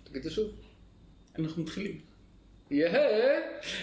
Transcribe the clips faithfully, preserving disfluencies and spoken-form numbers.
תגיד זה שוב. אנחנו מתחילים. יאה!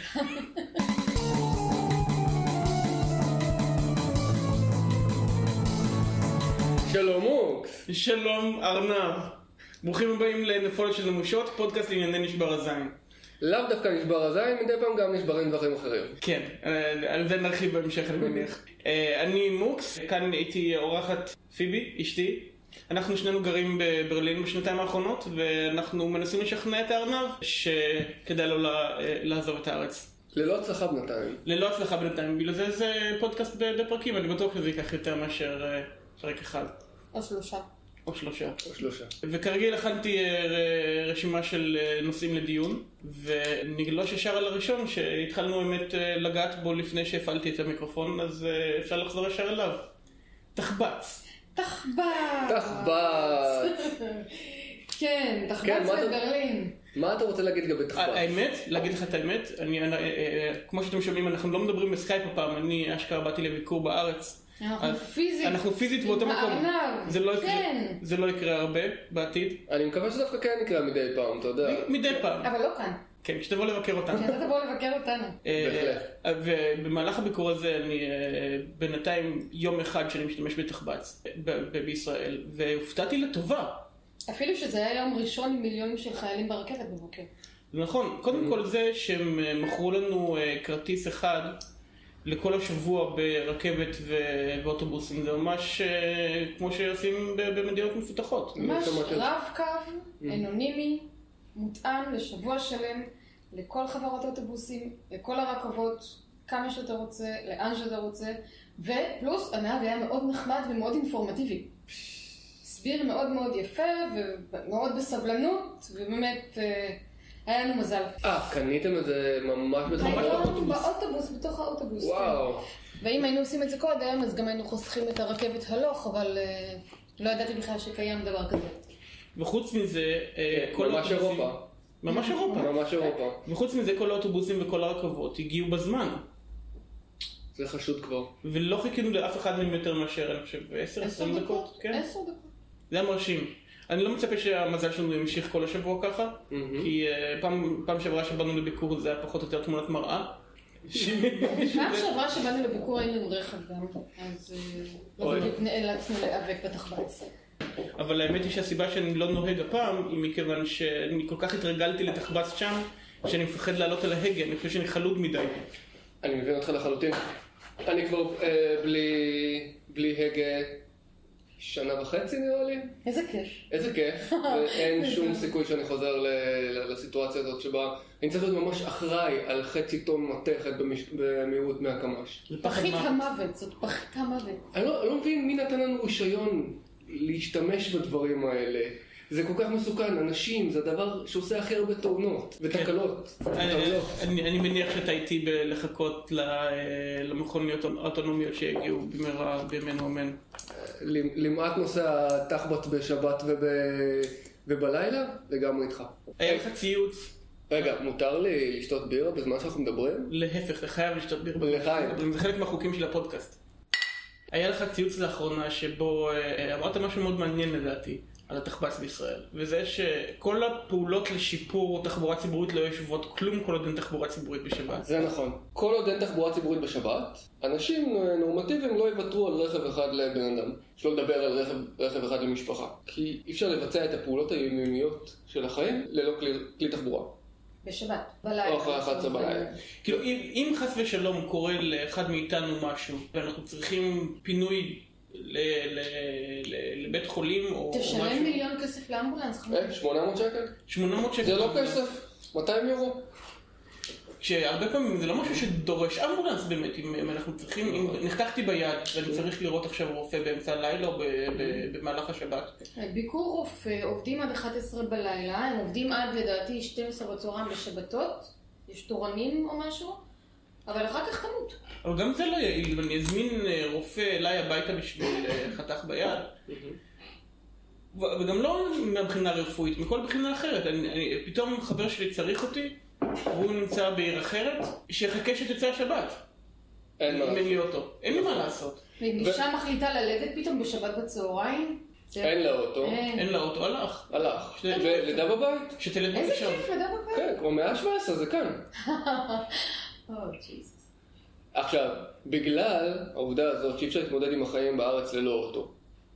שלום מוקס. שלום ארנב. ברוכים הבאים לנפולת של נמושות, פודקאסט לענייני נשבר הזין. לאו דווקא נשבר הזין, מדי פעם גם נשברים דברים אחרים. כן, על זה נרחיב בהמשך אני מניח. אני מוקס, כאן הייתי אורחת פיבי, אשתי. אנחנו שנינו גרים בברלין בשנתיים האחרונות, ואנחנו מנסים לשכנע את הארנב שכדאי לו לעזוב את הארץ. ללא הצלחה בינתיים. ללא הצלחה בינתיים, בגלל זה זה פודקאסט בפרקים, אני בטוח שזה ייקח יותר מאשר פרק אחד. או שלושה. או שלושה. או שלושה. וכרגיל הכנתי רשימה של נושאים לדיון, ונגלוש ישר על הראשון שהתחלנו באמת לגעת בו לפני שהפעלתי את המיקרופון, אז אפשר לחזור ישר אליו. תחבץ. תחבץ. תחבץ. כן, תחבץ בברלין. מה אתה רוצה להגיד לגבי תחבץ? האמת, להגיד לך את האמת, כמו שאתם שומעים, אנחנו לא מדברים בסקייפ הפעם, אני אשכרה באתי לביקור בארץ. אנחנו פיזית. אנחנו פיזית באותו מקום. זה לא יקרה הרבה בעתיד. אני מקווה שדווקא כן יקרה מדי פעם, אתה יודע. מדי פעם. אבל לא כאן. כן, כשתבוא לבקר אותנו. כשאתה תבוא לבקר אותנו. ובמהלך הביקור הזה אני בינתיים יום אחד שאני משתמש בתחבץ בישראל, והופתעתי לטובה. אפילו שזה היה יום ראשון עם מיליונים של חיילים ברכבת בבוקר. נכון, קודם כל זה שהם מכרו לנו כרטיס אחד לכל השבוע ברכבת ואוטובוסים, זה ממש כמו שעושים במדינות מפותחות. ממש רב קו, אנונימי, מותאם לשבוע שלם, לכל חברות האוטובוסים, לכל הרכבות, כמה שאתה רוצה, לאן שאתה רוצה, ופלוס הנהג היה מאוד נחמד ומאוד אינפורמטיבי. הסביר מאוד מאוד יפה ומאוד בסבלנות, ובאמת היה לנו מזל. אה, קניתם את זה ממש בתוך האוטובוס? באוטובוס, בתוך האוטובוס. וואו. ואם היינו עושים את זה קודם, אז גם היינו חוסכים את הרכבת הלוך, אבל לא ידעתי בכלל שקיים דבר כזה. וחוץ מזה, ממש אירופה. ממש אירופה. ממש אירופה. וחוץ מזה, כל האוטובוסים וכל הרכבות הגיעו בזמן. זה חשוד כבר. ולא חיכינו לאף אחד מהם יותר מאשר, אני חושב, עשר עשרים דקות. עשר דקות. זה היה מרשים. אני לא מצפה שהמזל שלנו ימשיך כל השבוע ככה, כי פעם שעברה שבאנו לביקור זה היה פחות או יותר תמונת מראה. פעם שעברה שבאנו לביקור היינו עם רכב גם, אז לא בדיוק נאלצנו להיאבק בתחבץ. אבל האמת היא שהסיבה שאני לא נוהג הפעם היא מכיוון שאני כל כך התרגלתי לתחבץ שם, שאני מפחד לעלות על ההגה, אני חושב שאני חלוד מדי. אני מבין אותך לחלוטין. אני כבר בלי הגה שנה וחצי נראה לי. איזה כיף. איזה כיף. ואין שום סיכוי שאני חוזר לסיטואציה הזאת שבה אני צריך להיות ממש אחראי על חצי טון מתכת במהירות מהקמ"ש. פחית המוות, זאת פחית המוות. אני לא מבין מי נתן לנו רישיון להשתמש בדברים האלה. זה כל כך מסוכן, אנשים, זה הדבר שעושה הכי הרבה תאונות ותקלות. אני מניח שאתה איתי לחכות למכוניות האוטונומיות שהגיעו במהרה בימינו אמן. למעט נושא התחבט בשבת ובלילה, לגמרי איתך. היה לך ציוץ. רגע, מותר לי לשתות בירה בזמן שאנחנו מדברים? להפך, אתה חייב לשתות בירה. לחיים. זה חלק מהחוקים של הפודקאסט. היה לך ציוץ לאחרונה שבו אמרת משהו מאוד מעניין לדעתי על התחבץ בישראל, וזה שכל הפעולות לשיפור תחבורה ציבורית לא ישוות כלום כל עוד אין תחבורה ציבורית בשבת. זה נכון. כל עוד אין תחבורה ציבורית בשבת, אנשים נורמטיביים לא יוותרו על רכב אחד לבן אדם. שלא לדבר על רכב, רכב אחד למשפחה. כי אי אפשר לבצע את הפעולות היומיומיות של החיים ללא כלי, כלי תחבורה. בשבת, בלילה. או אחרי אחת עשרה בלילה. כאילו, אם, אם חס ושלום קורה לאחד מאיתנו משהו, ואנחנו צריכים פינוי ל, ל, ל, לבית חולים או משהו. תשלם מיליון כסף לאמבולנס. אה, שמונה מאות שקל? שמונה מאות שקל. זה לא כסף, מאתיים יורו. שהרבה פעמים זה לא משהו שדורש אמבולנס באמת, אם אנחנו צריכים, אם נחתכתי ביד ואני צריך לראות עכשיו רופא באמצע הלילה או במהלך השבת. ביקור רופא, עובדים עד אחת עשרה בלילה, הם עובדים עד לדעתי שתים עשרה בצהריים בשבתות, יש תורנים או משהו, אבל אחר כך תמות. אבל גם זה לא יעיל, ואני אזמין רופא אליי הביתה בשביל חתך ביד. וגם לא מבחינה רפואית, מכל בחינה אחרת. אני, אני, פתאום חבר שלי צריך אותי, והוא נמצא בעיר אחרת, שיחכה שתצא השבת. אין מה לעשות. אין לי מה לעשות. ואם אישה מחליטה ללדת פתאום בשבת בצהריים, אין לה אוטו. אין לה אוטו, הלך. הלך. ולידה בבית. שתלד איזה בבית. כיף לידה בבית. כן, כמו מאה שבע עשרה זה כאן. או, ג'יזוס. עכשיו, בגלל העובדה הזאת שאי אפשר להתמודד עם החיים בארץ ללא אוטו,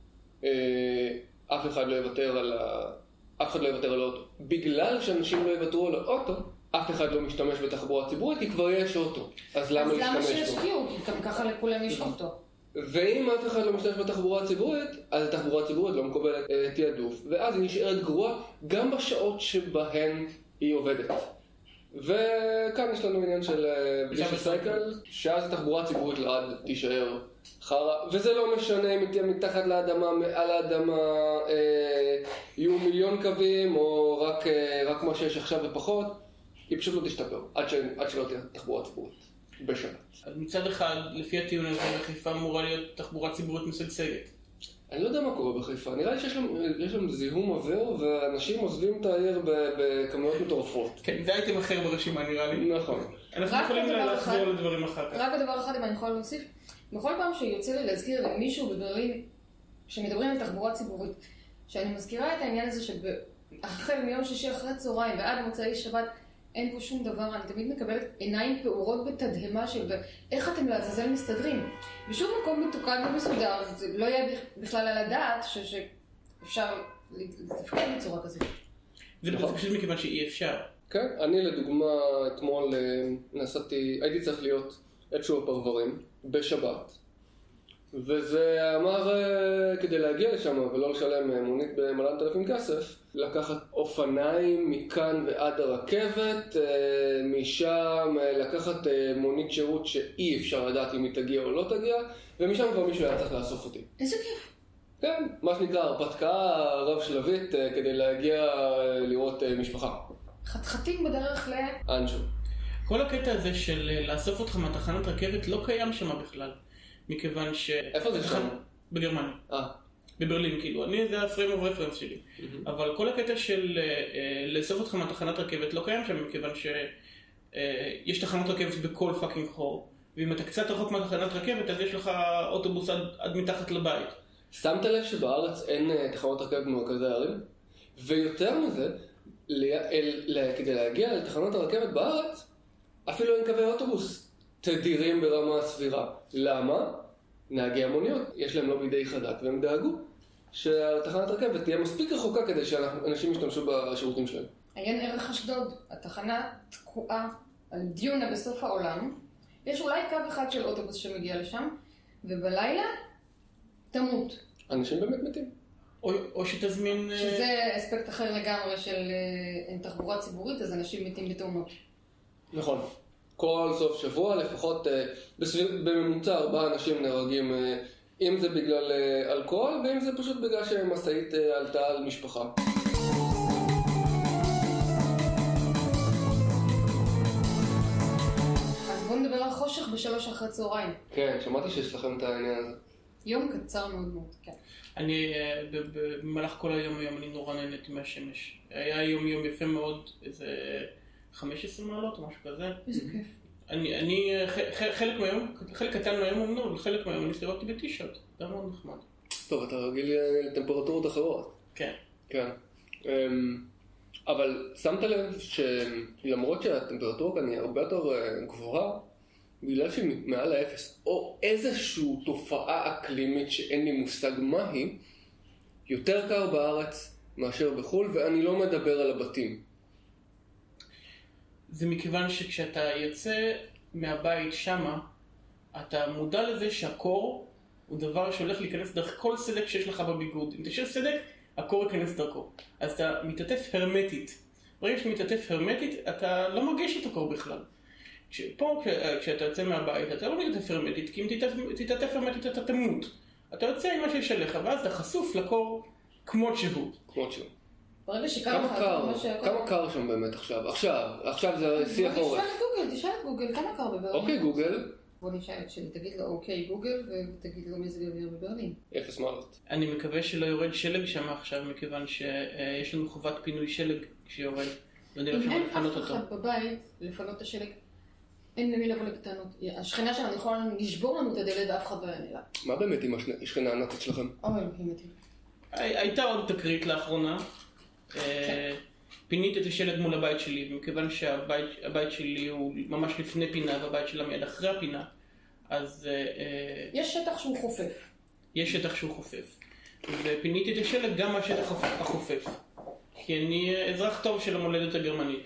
אף אחד לא יוותר על ה... אף אחד לא יוותר על האוטו. בגלל שאנשים לא יוותרו על האוטו, אף אחד לא משתמש בתחבורה ציבורית, כי כבר יש אוטו. אז למה להשתמש בו? אז למה שישקיעו? כי גם ככה לכולם יש אוטו. ואם אף אחד לא משתמש בתחבורה הציבורית, אז התחבורה הציבורית לא מקבלת תעדוף, ואז היא נשארת גרועה גם בשעות שבהן היא עובדת. וכאן יש לנו עניין של ביזנס סייקל, שאז התחבורה הציבורית לעד תישאר חרא, וזה לא משנה אם תהיה מתחת לאדמה, מעל האדמה, אה, יהיו מיליון קווים, או רק, אה, רק מה שיש עכשיו ופחות, היא פשוט לא תשתפר, עד, ש, עד שלא תהיה תחבורה ציבורית, בשבת. אז מצד אחד, לפי הטיעון הזה, חיפה אמורה להיות תחבורה ציבורית משגשגת. אני לא יודע מה קורה בחיפה, נראה לי שיש להם, יש להם זיהום אוויר, ואנשים עוזבים את העיר בכמויות מטורפות. כן, זה הייתם אחר ברשימה נראה לי. נכון. אנחנו יכולים לחזור לדברים אחר כך. רק בדבר אחד, אם אני יכולה להוסיף, בכל פעם שיוצא לי להזכיר למישהו בברלין, שמדברים על תחבורה ציבורית, שאני מזכירה את העניין הזה שהחל מיום שישי אחרי צהריים ועד מוצאי שבת, אין פה שום דבר, אני תמיד מקבלת עיניים פעורות בתדהמה של איך אתם לעזאזל מסתדרים. בשום מקום מתוקן ומסודר, זה לא יהיה בכלל על הדעת שאפשר לתפקד בצורה כזאת. זה פשוט מכיוון שאי אפשר. כן, אני לדוגמה אתמול נסעתי, הייתי צריך להיות איזשהו פרברים בשבת, וזה אמר כדי להגיע לשם ולא לשלם מונית במלאת אלפים כסף, לקחת אופניים מכאן ועד הרכבת, משם לקחת מונית שירות שאי אפשר לדעת אם היא תגיע או לא תגיע, ומשם כבר מישהו היה צריך לאסוף אותי. איזה כיף. כן, מה שנקרא הרפתקה רב שלבית כדי להגיע לראות משפחה. חתחתים בדרך ל... אנשו. כל הקטע הזה של לאסוף אותך מהתחנת רכבת לא קיים שם בכלל. מכיוון ש... איפה זה שם? בגרמניה. אה. בברלין, כאילו. אני, זה הפריים אוף רפרנס שלי. אבל כל הקטע של לאסוף אותך מהתחנת רכבת לא קיים שם, מכיוון שיש תחנת רכבת בכל פאקינג חור. ואם אתה קצת רחוק מהתחנת רכבת, אז יש לך אוטובוס עד, עד מתחת לבית. שמת לב שבארץ אין תחנות רכבת במרכזי הערים? ויותר מזה, כדי להגיע לתחנות הרכבת בארץ, אפילו אין קווי אוטובוס תדירים ברמה סבירה. למה? נהגי המוניות, יש להם לובי די חזק, והם דאגו שהתחנת רכבת תהיה מספיק רחוקה כדי שאנשים ישתמשו בשירותים שלהם. עיין ערך אשדוד, התחנה תקועה על דיונה בסוף העולם. יש אולי קו אחד של אוטובוס שמגיע לשם, ובלילה תמות. אנשים באמת מתים. או, או שתזמין... שזה אספקט אחר לגמרי של תחבורה ציבורית, אז אנשים מתים בתאונות. נכון. כל סוף שבוע, לפחות בסביר, בממוצע ארבעה אנשים נהרגים, אם זה בגלל אלכוהול, ואם זה פשוט בגלל שמשאית עלתה על משפחה. אז בואו נדבר על חושך בשלוש אחרי צהריים. כן, שמעתי שיש לכם את העניין הזה. יום קצר מאוד מאוד, כן. אני, במהלך כל היום היום, אני נורא נהניתי מהשמש. היה יום יום יפה מאוד, איזה חמש עשרה מעלות או משהו כזה. איזה כיף. אני, אני, חלק מהיום, חלק קטן מהיום אמנו, אבל חלק מהיום אני הסתובבתי בטישרט. זה מאוד נחמד. טוב, אתה רגיל לטמפרטורות אחרות. כן. כן. אבל שמת לב שלמרות שהטמפרטורה כאן היא הרבה יותר גבוהה, בגלל שהיא מעל האפס, או איזושהי תופעה אקלימית שאין לי מושג מה היא, יותר קר בארץ מאשר בחול, ואני לא מדבר על הבתים. זה מכיוון שכשאתה יוצא מהבית שמה, אתה מודע לזה שהקור הוא דבר שהולך להיכנס דרך כל סדק שיש לך בביגוד. אם תשאיר סדק, הקור ייכנס דרכו. אז אתה מתעטף הרמטית. ברגע שאתה מתעטף הרמטית, אתה לא מרגיש את הקור בכלל. פה, כשאתה יוצא מהבית, אתה לא מתעטף הרמטית, כי אם תתעטף הרמטית אתה תמות. אתה יוצא עם מה שיש עליך, ואז אתה חשוף לקור כמות שהוא. כמות שהוא. ברגע שקר כמה קר, כמה קר שם באמת עכשיו? עכשיו, עכשיו זה שיא החורף. תשאל את גוגל, תשאל את גוגל, כמה קר בברלין? אוקיי, גוגל. בוא נשאל את שלי, תגיד לו אוקיי גוגל, ותגיד לו מזג אוויר בברלין. אפס מעלות. אני מקווה שלא יורד שלג שם עכשיו, מכיוון שיש לנו חובת פינוי שלג כשיורד. אם אין אף אחד בבית לפנות את השלג, אין למי לבוא לבטענות. השכנה שלנו יכולה לשבור לנו את הדלת ואף אחד לא יענה לה. מה באמת עם השכנה הענקית שלכם? אוי, אלוהים אותי. הייתה עוד תקרית לאחרונה. פיניתי את השלט מול הבית שלי, ומכיוון שהבית שלי הוא ממש לפני פינה, והבית שלה מיד אחרי הפינה, אז... יש שטח שהוא חופף. יש שטח שהוא חופף. ופיניתי את השלט גם מהשטח החופף. כי אני אזרח טוב של המולדת הגרמנית.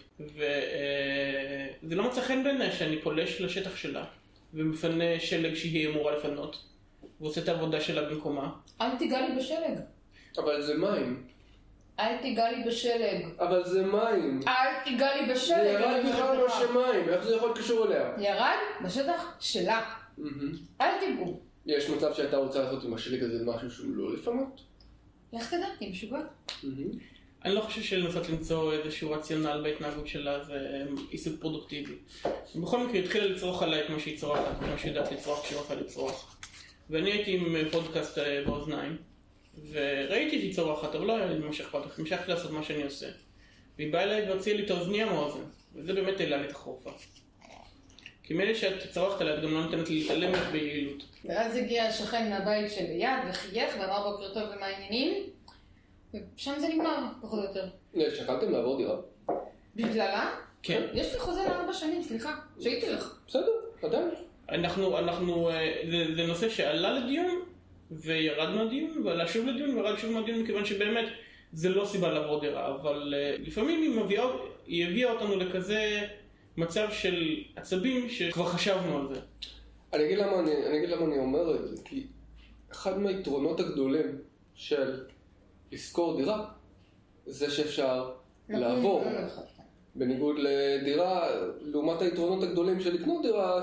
וזה לא מצא חן בעיניי שאני פולש לשטח שלה, ומפנה שלג שהיא אמורה לפנות, ועושה את העבודה שלה במקומה. אל תיגע לי בשלג. אבל זה מים. אל תיגע לי בשלג. אבל זה מים. אל תיגע לי בשלג. זה ירד בכלל לא שמים, איך זה יכול לקשור אליה? ירד בשטח שלה. אל תיגעו. יש מצב שהייתה רוצה לעשות עם השלג הזה משהו שהוא לא לפנות? איך תדע? היא משוגעת. אני לא חושב שלנסות למצוא איזשהו רציונל בהתנהגות שלה זה עיסוק פרודוקטיבי. בכל מקרה, היא התחילה לצרוך עליי כמו שהיא צורחת, כמו שהיא יודעת לצרוך כשהיא רוצה לצרוך. ואני הייתי עם פודקאסט באוזניים, וראיתי שהיא צורחת, אבל לא היה לי ממש אכפת, המשכתי לעשות מה שאני עושה. והיא באה אליי והוציאה לי את האוזניה מהאוזן, וזה באמת העלה לי את החורפה. כי מילא שאת צרחת עליה, את גם לא נותנת לי להתעלם ביעילות. ואז הגיע השכן מהבית שליד וחייך ואמר בוקר טוב ומה העניינים, ושם זה נגמר, פחות או יותר. שקלתם לעבור דירה? בגללה? כן. יש לי חוזה לארבע שנים, סליחה, שהייתי לך. בסדר, עדיין. אנחנו, אנחנו, זה, זה נושא שעלה לדיון, וירד מהדיון, ועלה שוב לדיון, וירד שוב מהדיון, מכיוון שבאמת זה לא סיבה לעבור דירה, אבל לפעמים היא מביאה, היא הביאה אותנו לכזה מצב של עצבים שכבר חשבנו על זה. אני אגיד למה אני, אני אגיד למה אני אומר את זה, כי אחד מהיתרונות הגדולים של לשכור דירה, זה שאפשר לעבור. בניגוד לדירה, לעומת היתרונות הגדולים של לקנות דירה,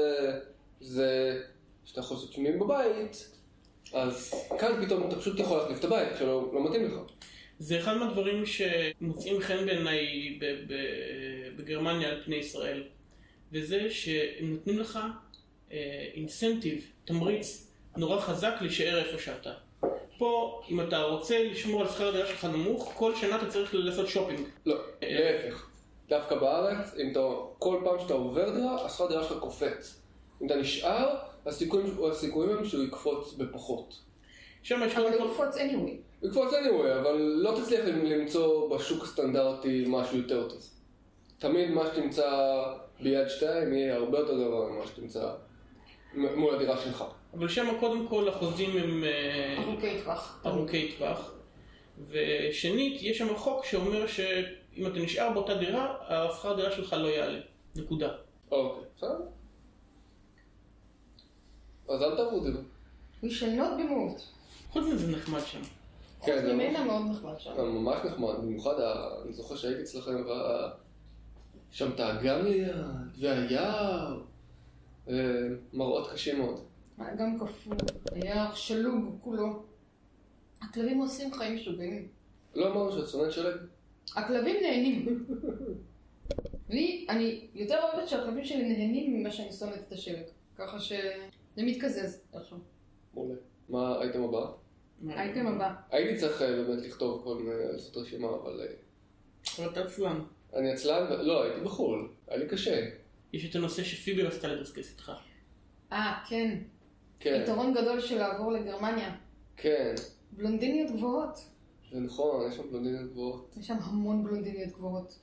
שזה שאתה יכול לעשות שינויים בבית, אז כאן פתאום אתה פשוט יכול להחליף את הבית, שלא לא מתאים לך. זה אחד מהדברים שמוצאים חן בעיניי בגרמניה על פני ישראל, וזה שהם נותנים לך אינסנטיב, תמריץ נורא חזק להישאר איפה שאתה. פה, אם אתה רוצה לשמור על שכר הדירה שלך נמוך, כל שנה אתה צריך לעשות שופינג. לא, להפך. דווקא בארץ, אם אתה, כל פעם שאתה עובר דירה, השכר הדירה שלך קופץ. אם אתה נשאר, הסיכויים הם שהוא יקפוץ בפחות. אבל הוא יקפוץ anyway. הוא יקפוץ anyway, אבל לא תצליח למצוא בשוק הסטנדרטי משהו יותר טוב. תמיד מה שתמצא ביד שתיים יהיה הרבה יותר גבוה ממה שתמצא מול הדירה שלך. אבל שם קודם כל החוזים הם ארוכי טווח. ארוכי טווח. ושנית, יש שם חוק שאומר שאם אתה נשאר באותה דירה, השכר דירה שלך לא יעלה. נקודה. אוקיי, בסדר. אז אל תעברו דירה. We shall not be moved. חוץ מזה נחמד שם. חוץ ממנה מאוד נחמד שם. ממש נחמד, במיוחד אני זוכר שהייתי אצלכם שם את האגם ליד, והיער, מראות קשים מאוד. האגם כפול, היער שלוג כולו. הכלבים עושים חיים משוגעים. לא אמרנו שאת שונאת שלג? הכלבים נהנים. לי, אני יותר אוהבת שהכלבים שלי נהנים ממה שאני שונאת את השלג. ככה שזה מתקזז איכשהו. מעולה. מה האייטם הבא? האייטם הבא. הייתי צריך באמת לכתוב כל מיני, לעשות רשימה, אבל... אבל אתה עצלן. אני עצלן? לא, הייתי בחול. היה לי קשה. יש את הנושא שפיבי רצתה לדסקס איתך. אה, כן. כן. יתרון גדול של לעבור לגרמניה. כן. בלונדיניות גבוהות. זה נכון, יש שם בלונדיניות גבוהות. יש שם המון בלונדיניות גבוהות.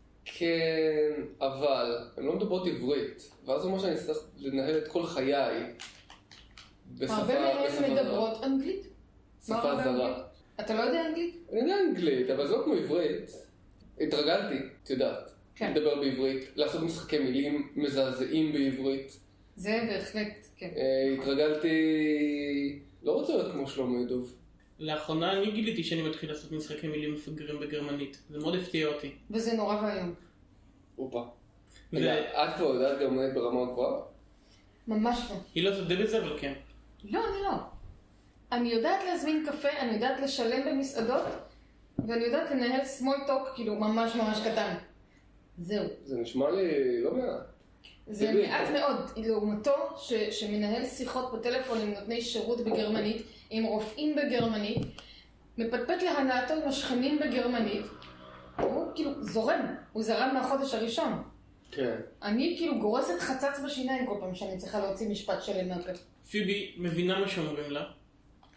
כן, אבל הן לא מדברות עברית. ואז זה אומר שאני צריך לנהל את כל חיי בשפה הרבה מהן מדברות אנגלית. שפה זרה. אתה לא יודע אנגלית? אני יודע אנגלית, אבל זה לא כמו עברית. התרגלתי, את יודעת. כן. לדבר בעברית, לעשות משחקי מילים מזעזעים בעברית. זה בהחלט, כן. התרגלתי... לא רוצה להיות כמו שלומי דוב. לאחרונה אני גיליתי שאני מתחיל לעשות משחקי מילים מפגרים בגרמנית. זה מאוד הפתיע אותי. וזה נורא והיום. אופה. רגע, את כבר יודעת גרמנית ברמה גבוהה? ממש לא. היא לא תודה בזה, אבל כן. לא, אני לא. אני יודעת להזמין קפה, אני יודעת לשלם במסעדות, ואני יודעת לנהל small talk, כאילו ממש ממש קטן. זהו. זה נשמע לי לא מעט. זה מעט מאוד, לעומתו ש, שמנהל שיחות בטלפון עם נותני שירות בגרמנית, עם רופאים בגרמנית, מפטפט להנאתו עם השכנים בגרמנית, הוא כאילו זורם, הוא זרם מהחודש הראשון. כן. אני כאילו גורסת חצץ בשיניים כל פעם שאני צריכה להוציא משפט שלם מהפה. פיבי מבינה מה שאומרים לה,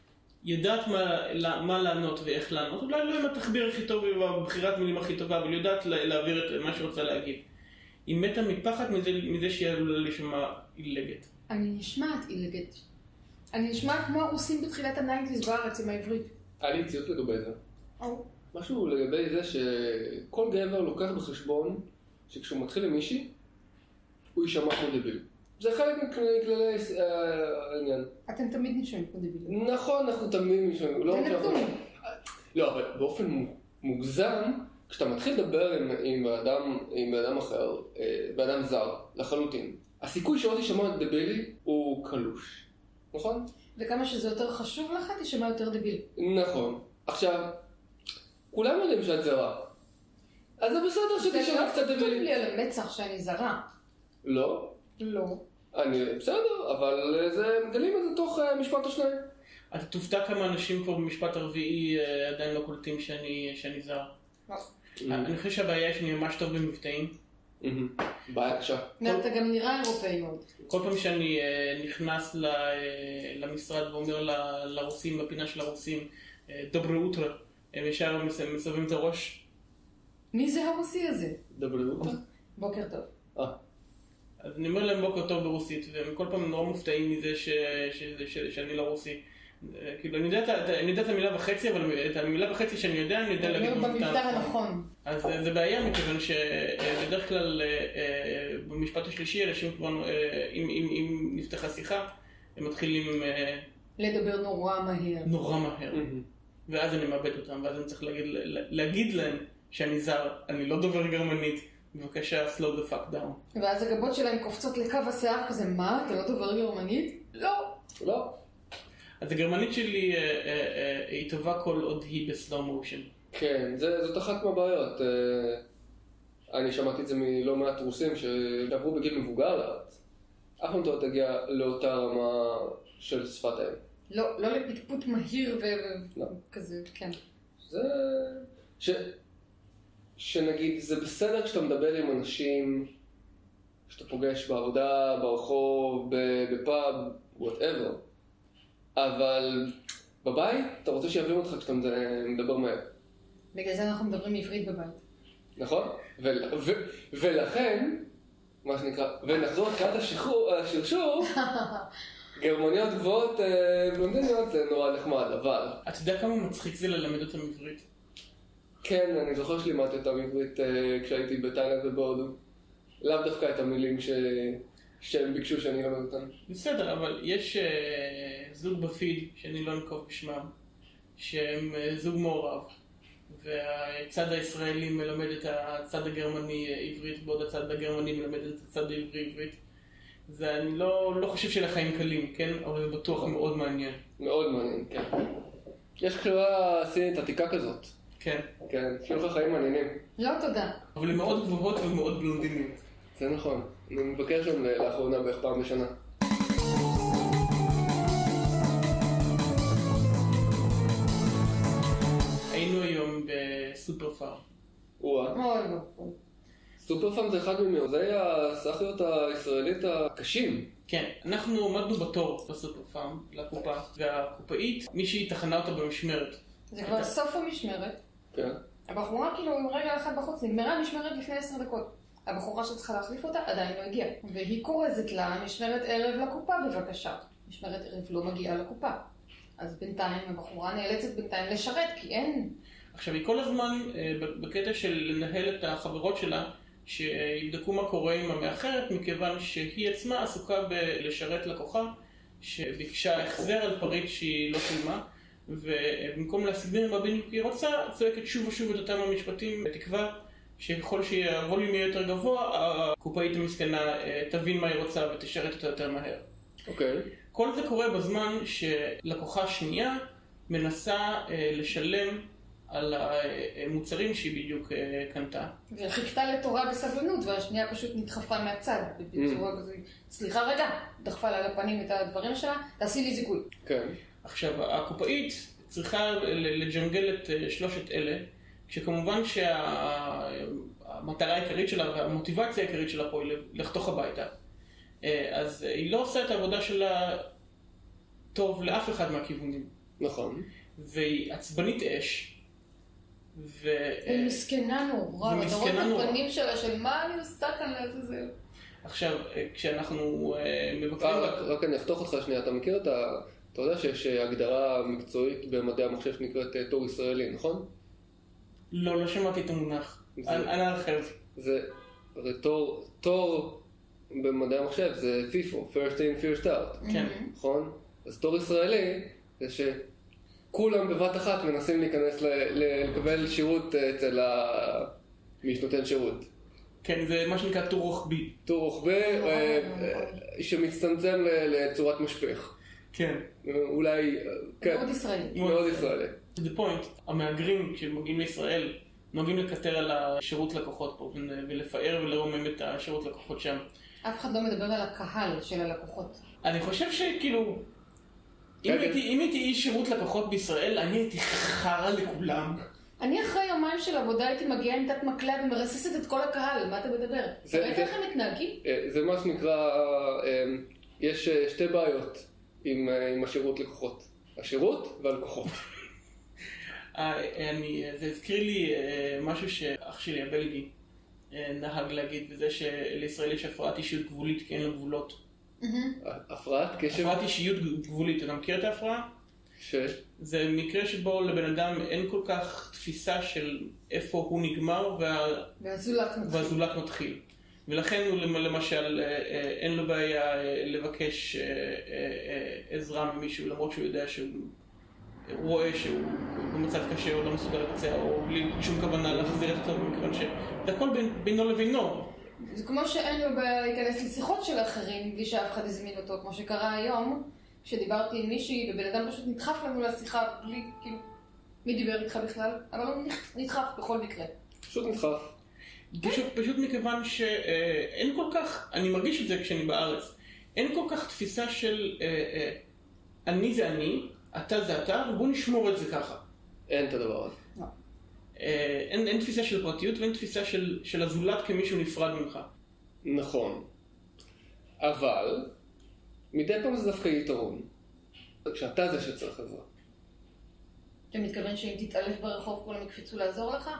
יודעת מה, מה לענות ואיך לענות, אולי לא עם התחביר הכי טוב ובבחירת מילים הכי טובה, אבל יודעת להעביר את מה שרוצה להגיד. היא מתה מפחד מזה, מזה שהיא עלולה להישמע עילגת. אני נשמעת עילגת. אני נשמעת כמו הרוסים בתחילת הניינטיז בארץ עם העברית. היה לי ציוט לגבי זה. או. משהו לגבי זה שכל גבר לוקח בחשבון שכשהוא מתחיל עם מישהי, הוא יישמע כמו דביל. זה חלק מכללי העניין. אתם תמיד נשמעים כמו דבילים. נכון, אנחנו תמיד נשמעים. תנקדומים. לא, אבל באופן מוגזם, כשאתה מתחיל לדבר עם אדם אחר, באדם זר, לחלוטין, הסיכוי שעוד יישמע דבילי הוא קלוש. נכון? וכמה שזה יותר חשוב לך, תשמע יותר דביל. נכון. עכשיו, כולם יודעים שאת זרה. אז זה בסדר שתשמע קצת דבילי. זה לא כתוב לי על המצח שאני זרה. לא. לא. אני, בסדר, אבל זה מגלים את זה תוך משפט או שניים. אתה תופתע כמה אנשים פה במשפט הרביעי עדיין לא קולטים שאני זר. אני חושב שהבעיה שאני ממש טוב במבטאים. בעיה קשה. אתה גם נראה אירופאי מאוד. כל פעם שאני נכנס למשרד ואומר לרוסים, בפינה של הרוסים, דוברי אוטרה, הם ישר מסובבים את הראש. מי זה הרוסי הזה? דוברי אוטרה? בוקר טוב. אה. אז אני אומר להם בוקר טוב ברוסית, והם כל פעם נורא מופתעים מזה שאני לא רוסי. כאילו, אני יודע את המילה וחצי, אבל את המילה וחצי שאני יודע, אני יודע להגיד במבטא הנכון. אז זה בעיה, מכיוון שבדרך כלל במשפט השלישי, אנשים כבר, אם נפתחה שיחה, הם מתחילים לדבר נורא מהר. נורא מהר. ואז אני מאבד אותם, ואז אני צריך להגיד להם שאני זר, אני לא דובר גרמנית. בבקשה, slow the fuck down. ואז הגבות שלהם קופצות לקו השיער כזה, מה? אתה לא דובר גרמנית? לא. לא. אז הגרמנית שלי היא טובה כל עוד היא בסלואו מושן. כן, זאת אחת מהבעיות. אני שמעתי את זה מלא מעט רוסים שעברו בגיל מבוגר לארץ. אף פעם לא תגיע לאותה רמה של שפת האם. לא, לא לפטפוט מהיר וכזה, כן. זה... שנגיד, זה בסדר כשאתה מדבר עם אנשים שאתה פוגש בעבודה, ברחוב, בפאב, whatever. אבל בבית, אתה רוצה שיבינו אותך כשאתה מדבר מהר. בגלל זה אנחנו מדברים עברית בבית. נכון? ולכן, מה שנקרא, ונחזור לתחילת השרשור, גרמניות גבוהות בלונדיניות זה נורא נחמד, אבל... אתה יודע כמה מצחיק זה ללמד אותם עברית? כן, אני זוכר שלימדתי אותם עברית כשהייתי בתאילנד ובהודו. לאו דווקא את המילים שהם ביקשו שאני אלמד אותם. בסדר, אבל יש זוג בפיד, שאני לא נקוב בשמם, שהם זוג מעורב, והצד הישראלי מלמד את הצד הגרמני עברית, בעוד הצד הגרמני מלמד את הצד העברי עברית. זה אני לא, לא חושב שלחיים קלים, כן? אבל זה בטוח מאוד מעניין. מאוד מעניין, כן. יש קריאה סינית עתיקה כזאת. כן. כן, שיהיו לך חיים מעניינים. לא תודה. אבל הן מאוד גבוהות ומאוד בלונדיניות. זה נכון. אני מבקר שם לאחרונה בערך פעם בשנה. היינו היום בסופר פארם. וואה. אוי לא. סופר פארם זה אחד ממאוזי הסאחיות הישראלית הקשים. כן, אנחנו עמדנו בתור בסופר פארם לקופה, והקופאית, מישהי תחנה אותה במשמרת. זה כבר סוף המשמרת. כן. הבחורה כאילו עם רגע אחד בחוץ, נגמרה המשמרת לפני עשר דקות. הבחורה שצריכה להחליף אותה עדיין לא הגיעה. והיא קורזת לה, משמרת ערב לקופה בבקשה. משמרת ערב לא מגיעה לקופה. אז בינתיים הבחורה נאלצת בינתיים לשרת, כי אין. עכשיו היא כל הזמן בקטע של לנהל את החברות שלה, שיבדקו מה קורה עם המאחרת, מכיוון שהיא עצמה עסוקה בלשרת לקוחה, שביקשה החזר על פריט שהיא לא שילמה. ובמקום להסביר מה בדיוק היא רוצה, צועקת שוב ושוב את אותם המשפטים, בתקווה שככל שהווליום יהיה יותר גבוה, הקופאית המסכנה תבין מה היא רוצה ותשרת אותה יותר מהר. אוקיי. כל זה קורה בזמן שלקוחה שנייה מנסה לשלם על המוצרים שהיא בדיוק קנתה. וחיכתה לתורה בסבלנות, והשנייה פשוט נדחפה מהצד, בצורה כזו, סליחה רגע, דחפה לה לפנים את הדברים שלה, תעשי לי זיכוי. כן. עכשיו, הקופאית צריכה לג'נגל את שלושת אלה, כשכמובן שהמטרה העיקרית שלה והמוטיבציה העיקרית שלה פה היא לחתוך הביתה. אז היא לא עושה את העבודה שלה טוב לאף אחד מהכיוונים. נכון. והיא עצבנית אש. ו... היא מסכנה נורא, אתה ומסכנה רואה את נורא. הפנים שלה של מה אני עושה כאן לעזאזל. עכשיו, כשאנחנו אה, מבקרים... רק, רק אני אחתוך אותך שנייה, אתה מכיר את ה... אתה יודע שיש הגדרה מקצועית במדעי המחשב שנקראת אה, תור ישראלי, נכון? לא, לא שמעתי את המונח. זה- אנא הרחב. זה, הרי תור, תור במדעי המחשב זה פיפו, first in first out, כן. נכון? אז תור ישראלי זה שכולם בבת אחת מנסים להיכנס ל, ל, לקבל שירות אה, אצל ה... מי שנותן שירות. כן, זה מה שנקרא טור רוחבי. טור רוחבי אה, אה, שמצטמצם ל- לצורת משפך. כן. אולי, אה, כן, מאוד ישראלי. מאוד ישראלי. The point, המהגרים כשמגיעים לישראל נוהגים לקטר על השירות לקוחות פה ולפאר ולרומם את השירות לקוחות שם. אף אחד לא מדבר על הקהל של הלקוחות. אני חושב שכאילו, אם כן. הייתי, אם הייתי איש שירות לקוחות בישראל, אני הייתי חרא לכולם. אני אחרי יומיים של עבודה הייתי מגיעה עם תת מקלע ומרססת את כל הקהל, מה אתה מדבר? זה- ראית זה- איך הם מתנהגים? אה, זה מה שנקרא, אה, יש אה, שתי בעיות עם, אה, עם השירות לקוחות. השירות והלקוחות. אה, אני, זה הזכיר לי אה, משהו שאח שלי הבלגי אה, נהג להגיד, וזה שלישראל יש הפרעת אישיות גבולית כי אין לה גבולות. הפרעת קשב הפרעת אישיות גבולית, אתה מכיר את ההפרעה? ש... זה מקרה שבו לבן אדם אין כל כך תפיסה של איפה הוא נגמר וה... והזולת מתחיל. והזולת מתחיל. ולכן הוא למשל אה, אה, אין לו בעיה אה, לבקש אה, אה, אה, עזרה ממישהו, למרות שהוא יודע שהוא רואה שהוא במצב קשה או לא מסוגל לבצע, או בלי שום כוונה להחזיר את אותו, מכיוון שזה הכל בין, בינו לבינו. זה כמו שאין לו בעיה להיכנס לשיחות של האחרים בלי שאף אחד הזמין אותו, כמו שקרה היום, כשדיברתי עם מישהי ובן אדם פשוט נדחף לנו לשיחה בלי, כאילו, מי דיבר איתך בכלל? אבל הוא נדחף בכל מקרה. פשוט נדחף. פשוט, פשוט מכיוון שאין כל כך, אני מרגיש את זה כשאני בארץ, אין כל כך תפיסה של אה, אה, אני זה אני, אתה זה אתה, ובוא נשמור את זה ככה. אין את הדבר הזה. לא. אה, אין, אין תפיסה של פרטיות ואין תפיסה של, של הזולת כמישהו נפרד ממך. נכון. אבל, מדי פעם זה דווקא יתרון. כשאתה זה שצריך עזרה. אתה מתכוון שאם תתעלף ברחוב כולם יקפצו לעזור לך?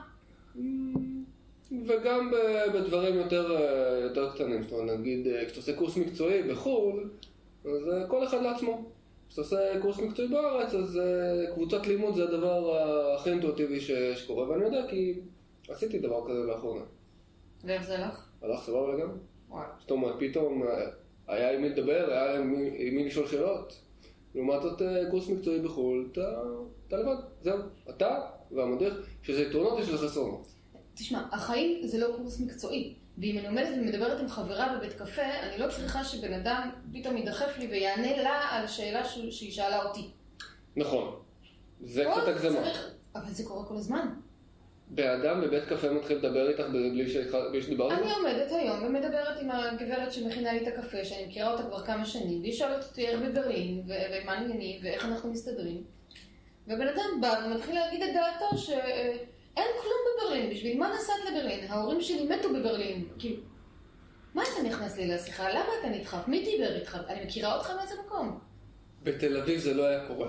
וגם ב- בדברים יותר, אה, יותר קטנים, זאת אומרת, נגיד, אה, כשאתה עושה קורס מקצועי בחו"ל, אז אה, כל אחד לעצמו. כשאתה עושה קורס מקצועי בארץ, אז אה, קבוצת לימוד זה הדבר אה, הכי אינטואיטיבי ש- שקורה, ואני יודע כי עשיתי דבר כזה לאחרונה. ואיך זה לך? הלך סבבה לגמרי. וואי. זאת אומרת, פתאום אה, היה עם מי לדבר, היה עם מי, עם מי לשאול שאלות. לעומת זאת, אה, קורס מקצועי בחו"ל, אתה, אתה לבד, זהו. אתה והמדריך, שזה יתרונות יש לך חסרונות. תשמע, החיים זה לא קורס מקצועי. ואם אני עומדת ומדברת עם חברה בבית קפה, אני לא צריכה שבן אדם פתאום ידחף לי ויענה לה על שאלה ש- שהיא שאלה אותי. נכון. זה לא, קצת הגזמה. צריך- אבל זה קורה כל הזמן. באדם בבית קפה מתחיל לדבר איתך בלי ש- בלי שדיברת? אני עומדת היום ומדברת עם הגברת שמכינה לי את הקפה, שאני מכירה אותה כבר כמה שנים, והיא שואלת אותי איך בברלין, ו- ומה העניינים, ואיך אנחנו מסתדרים. ובן אדם בא ומתחיל להגיד את דעתו שאין כלום בברלין, בשביל מה נסעת לברלין? ההורים שלי מתו בברלין. כאילו, מה אתה נכנס לי לשיחה? למה אתה נדחף? מי דיבר איתך? אני מכירה אותך מאיזה מקום. בתל אביב זה לא היה קורה.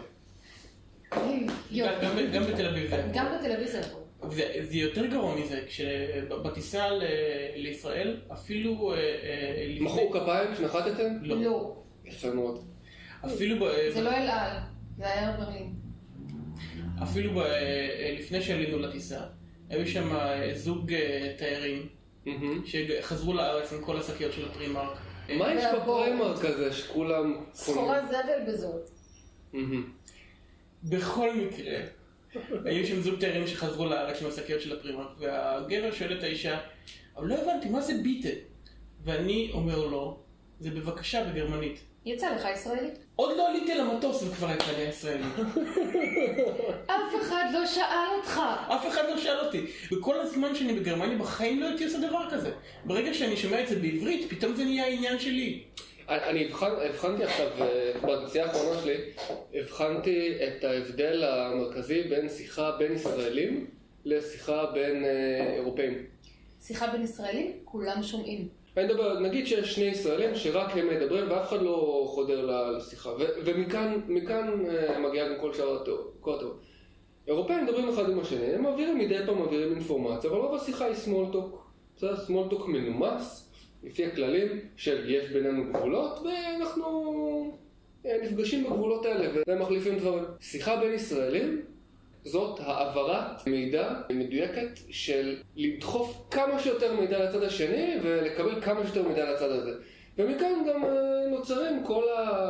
יופי. גם, גם בתל אביב זה. גם בטלוויזיה לא. זה, זה יותר גרוע מזה, כשבטיסה ל- לישראל, אפילו אה, אה, לפני- מחאו כפיים כשנחתתם? לא. לא. יפה מאוד. אפילו, ב- זה לא אל על, זה היה ברלין. אפילו ב- אה, לפני שעלינו לטיסה, היו שם אה, זוג אה, תיירים מהמם. שחזרו לארץ עם כל השקיות של הפרימרק. מה יש והבור. בפריימרק הזה שכולם... סחורה זבל בזאת. מהמם. בכל מקרה, היו שם זוג תיירים שחזרו לארץ עם השקיות של הפרימרק, והגבר שואל את האישה, אבל לא הבנתי, מה זה ביטה? ואני אומר לו, זה בבקשה בגרמנית. יצא לך ישראלית? עוד לא עליתי למטוס וכבר יצא לי הישראלי. אף אחד לא שאל אותך. אף אחד לא שאל אותי. וכל הזמן שאני בגרמניה בחיים לא הייתי עושה דבר כזה. ברגע שאני שומע את זה בעברית, פתאום זה נהיה העניין שלי. אני הבחנ- הבחנתי עכשיו, אה, בנסיעה האחרונה שלי, הבחנתי את ההבדל המרכזי בין שיחה בין ישראלים לשיחה בין אה, אירופאים. שיחה בין ישראלים, כולם שומעים. אני מדבר, נגיד שיש שני ישראלים שרק הם מדברים ואף אחד לא חודר לשיחה, ו- ומכאן מכאן, uh, מגיעה גם כל שאר התיאוריה. אירופאים מדברים אחד עם השני, הם מעבירים מדי פעם מעבירים אינפורמציה, אבל רוב השיחה היא סמולטוק. בסדר, סמולטוק מנומס, לפי הכללים של יש בינינו גבולות, ואנחנו נפגשים בגבולות האלה ומחליפים דברים. שיחה בין ישראלים זאת העברת מידע מדויקת של לדחוף כמה שיותר מידע לצד השני ולקבל כמה שיותר מידע לצד הזה. ומכאן גם נוצרים כל ה...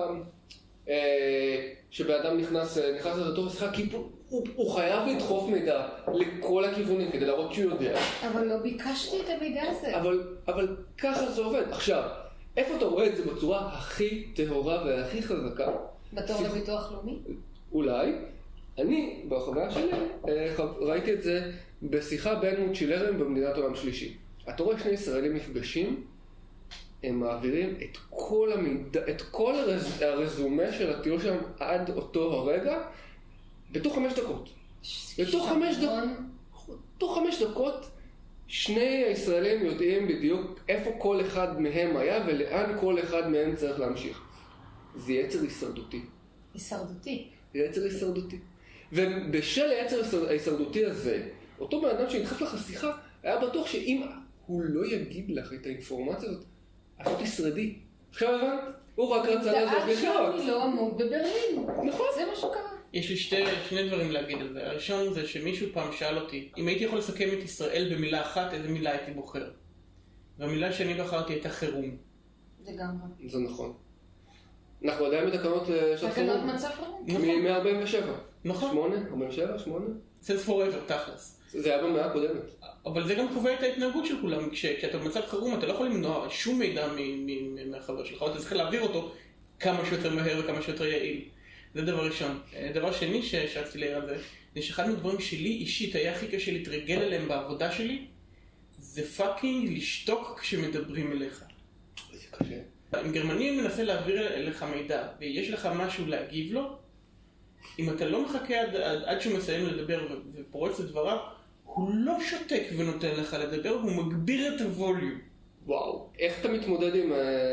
שבאדם נכנס, נכנס לתוך השיחה, כי הוא, הוא חייב לדחוף מידע לכל הכיוונים כדי להראות שהוא יודע. אבל לא ביקשתי את המידע הזה. אבל, אבל ככה זה עובד. עכשיו, איפה אתה רואה את זה בצורה הכי טהורה והכי חזקה? בתור שיח... לביטוח לאומי? אולי. אני, בחוויה שלי, ראיתי את זה בשיחה בין מוצ'ילרים במדינת עולם שלישי. אתה רואה שני ישראלים מפגשים, הם מעבירים את כל המידע, את כל הרז... הרזומה של הטיול שלהם עד אותו הרגע, בתוך חמש דקות. בתוך חמש דקות, בתוך חמש דקות, שני הישראלים יודעים בדיוק איפה כל אחד מהם היה ולאן כל אחד מהם צריך להמשיך. זה יצר הישרדותי. הישרדותי? זה יצר הישרדותי. ובשל היצר ההישרדותי הזה, אותו בן אדם שנדחף לך שיחה, היה בטוח שאם הוא לא יגיד לך את האינפורמציה הזאת, את לא תשרדי. עכשיו הבנת? הוא רק רצה לעזוב לחיות. דאג שאני לא עמוד בברלין. נכון. זה מה שקרה. יש לי שתי, שני דברים להגיד על זה. הראשון זה שמישהו פעם שאל אותי, אם הייתי יכול לסכם את ישראל במילה אחת, איזה מילה הייתי בוחר? והמילה שאני בחרתי הייתה חירום. לגמרי. זה נכון. אנחנו עדיין בתקנות שעת חירום. תקנות מצב חירום. מ-מאה ארבעים ושבע. נכון. שמונה, ארבעים ושבע, שמונה. Since forever, תכלס. זה היה במאה הקודמת. אבל זה גם קובע את ההתנהגות של כולם. כשאתה במצב חירום, אתה לא יכול למנוע שום מידע מהחבר שלך, אתה צריך להעביר אותו כמה שיותר מהר וכמה שיותר יעיל. זה דבר ראשון. דבר שני ששאלתי להעיר על זה, זה שאחד מהדברים שלי אישית היה הכי קשה להתרגל אליהם בעבודה שלי, זה פאקינג לשתוק כשמדברים אליך. זה קשה. אם גרמני מנסה להעביר אליך מידע ויש לך משהו להגיב לו, אם אתה לא מחכה עד, עד, עד שהוא מסיים לדבר ופורץ את דבריו, הוא לא שותק ונותן לך לדבר, הוא מגביר את הווליום. וואו. איך אתה מתמודד עם,